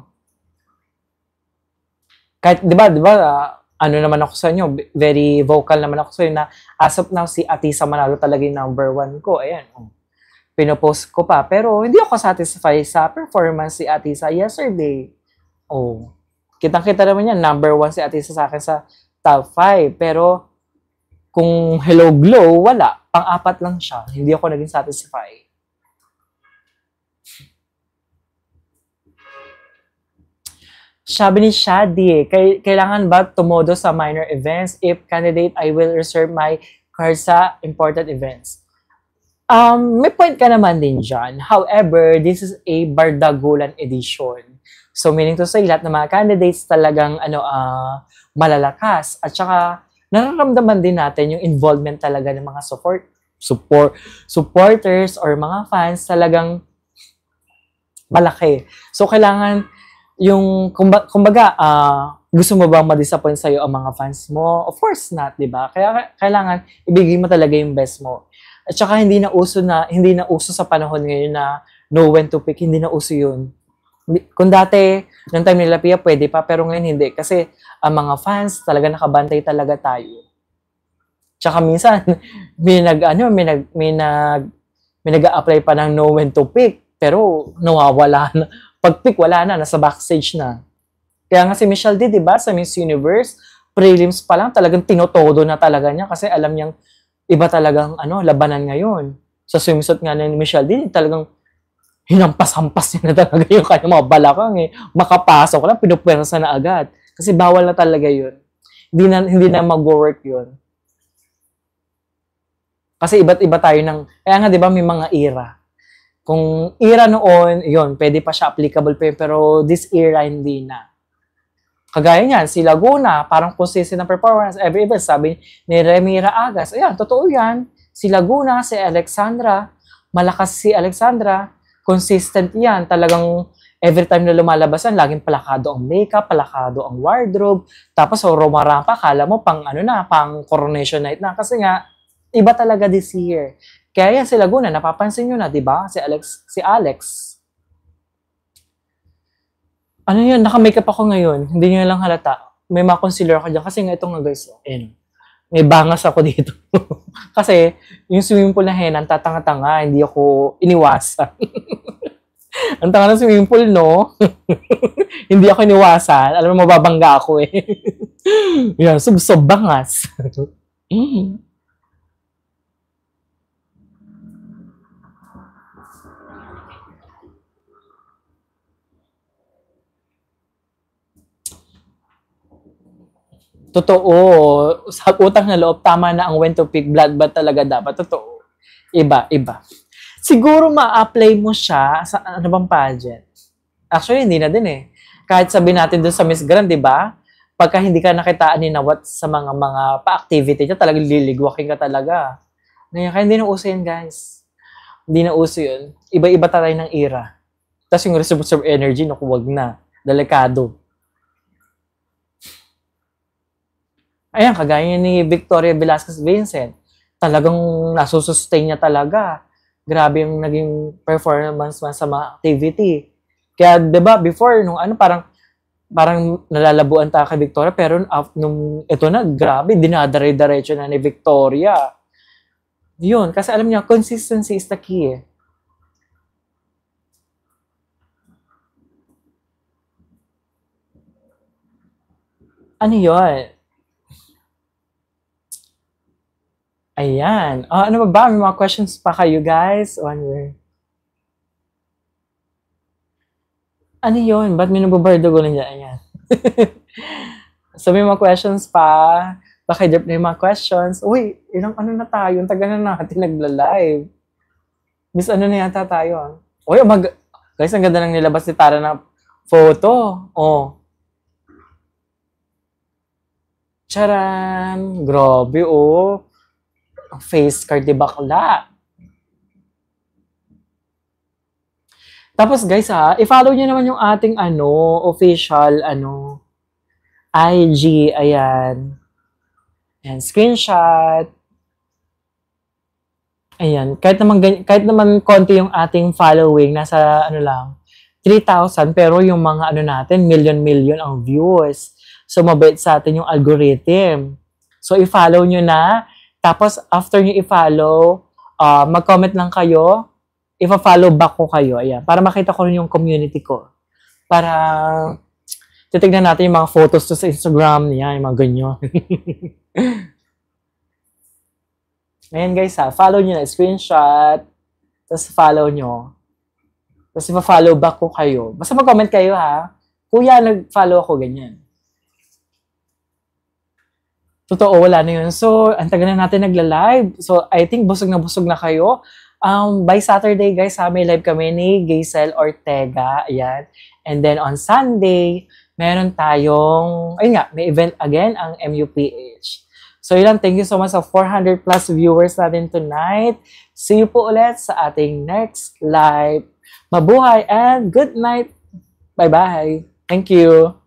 S1: Kahit, di ba, di ba, uh, ano naman ako sa inyo, very vocal naman ako sa inyo na as of now, si Atisa Manalo talaga yung number one ko. Ayan, oh. Pinopost ko pa. Pero hindi ako satisfied sa performance si Atisa yesterday. Oh. Kitang-kita naman yan, number one si Atisa sa akin sa top five. Pero, kung Hello Glow, wala. Pang-apat lang siya. Hindi ako naging satisfied. Sabi ni Shadi, kailangan ba tumodo sa minor events? If candidate, I will reserve my card sa important events. Um, may point ka naman din dyan. However, this is a Bardagulan edition. So, meaning to say, lahat ng mga candidates talagang ano, uh, malalakas. At saka, nararamdaman din natin yung involvement talaga ng mga support, support, supporters or mga fans talagang malaki. So, kailangan yung, kumbaga, kumbaga uh, gusto mo bang ma-disappoint sa'yo ang mga fans mo? Of course not, di ba? Kaya kailangan ibigay mo talaga yung best mo. At saka hindi na uso na, hindi na uso sa panahon ngayon na know when to pick, hindi na uso yun. Kung dati, noong time nila Pia, pwede pa, pero ngayon hindi. Kasi ang mga fans, talaga nakabantay talaga tayo. Tsaka minsan, may nag, ano, may nag, may nag, may nag-a-apply pa ng know when to pick, pero nawawala na. Pag pick, wala na, nasa backstage na. Kaya nga si Michelle D, di ba, sa Miss Universe, prelims pa lang, talagang tinotodo na talaga niya kasi alam niyang iba talagang, ano, labanan ngayon. Sa swimsuit nga ni Michelle D, talagang hinampas-hampas niya na talaga yung kanyang mga balakang eh. Makapasok lang, pinupwersa na agad. Kasi bawal na talaga yun. Hindi na, hindi na mag-work yun. Kasi iba't iba tayo ng, kaya nga di ba may mga era. Kung era noon, yun, pwede pa siya applicable pa yun, pero this era hindi na. Kagaya niyan, si Laguna, parang consistent na performance, every event, sabi ni Remy Raagas, ayan, totoo yan. Si Laguna, si Alexandra, malakas si Alexandra, consistent yan. Talagang every time na lumalabasan, laging palakado ang makeup, palakado ang wardrobe. Tapos, so, rumarampa, kala mo pang ano na, pang coronation night na. Kasi nga, iba talaga this year. Kaya yan si Laguna, napapansin nyo na, di ba? Si Alex, si Alex. Ano yun, naka-makeup ako ngayon. Hindi nyo lang halata. May mga concealer ako dyan. Kasi nga ito nga guys, oh, ayun. May bangas ako dito. Kasi yung swimming pool na henan, tatanga-tanga, hindi ako iniwasan. Ang tanga ng swimming pool, no? Hindi ako iniwasan. Alam mo, mababangga ako eh. Yan, sub-sob bangas. Mm. Totoo. Sa utang na loob, tama na ang when to pick blood ba talaga dapat? Totoo. Iba, iba. Siguro ma-apply mo siya sa ano bang pageant? Actually, hindi na din eh. Kahit sabihin natin doon sa Miss Grand, di ba? Pagka hindi ka nakitaan ni Nawat sa mga mga pa-activity niya, talagang liligwaking ka talaga. Ngayon, kaya hindi na uso yun, guys. Hindi na uso yun. Iba-iba tayo ng era. Tapos yung reserve energy, naku, wag na. Delikado. Ayan, kagaya ni Victoria Velasquez Vincent. Talagang nasusustain niya talaga. Grabe yung naging performance man sa mga activity. Kaya, di ba, before, nung ano, parang, parang nalalabuan tayo kay Victoria, pero af- nung, ito na, grabe, dinadare-diretso na ni Victoria. Yun, kasi alam niya, consistency is the key eh. Ano yun? Ayan. Ah, ano ba ba? May mga questions pa kayo, guys? One year. Ano yun? Ba't may nababardo ko lang dyan? Ayan. So, may mga questions pa. Baka drop na yung mga questions. Uy, ilang ano na tayo? Ang tagal na natin nagla-live. Miss ano na yata tayo? Ah? Uy, mag... Guys, ang ganda nang nilabas ni Tara na photo. Oh. Charan! Grabe, oh. Face card di bakla. Tapos guys ha, i-follow niyo naman yung ating ano, official ano, I G, ayan. Ayan, screenshot. Ayan, kahit naman, kahit naman konti yung ating following, nasa ano lang, three thousand, pero yung mga ano natin, million-million ang views. So, mabait sa atin yung algorithm. So, i-follow nyo na. Tapos, after nyo i-follow, uh, mag-comment lang kayo. Ipa-follow back ko kayo. Ayan, para makita ko rin yung community ko. Para titignan natin yung mga photos to sa Instagram niya, yung mga ganyan. Ayan guys ha, follow nyo na, screenshot, tapos follow nyo. Tapos ipa-follow back ko kayo. Basta mag-comment kayo ha. Kuya, nag-follow ako, ganyan. Totoo, wala na yun. So, ang tagal na natin nagla-live. So, I think busog na busog na kayo. Um, by Saturday, guys, ha, may live kami ni Gaisel Ortega. Ayan. And then on Sunday, meron tayong, ayun nga, may event again, ang M U P H. So, yun lang. Thank you so much sa four hundred plus viewers natin tonight. See you po ulit sa ating next live. Mabuhay and good night. Bye-bye. Thank you.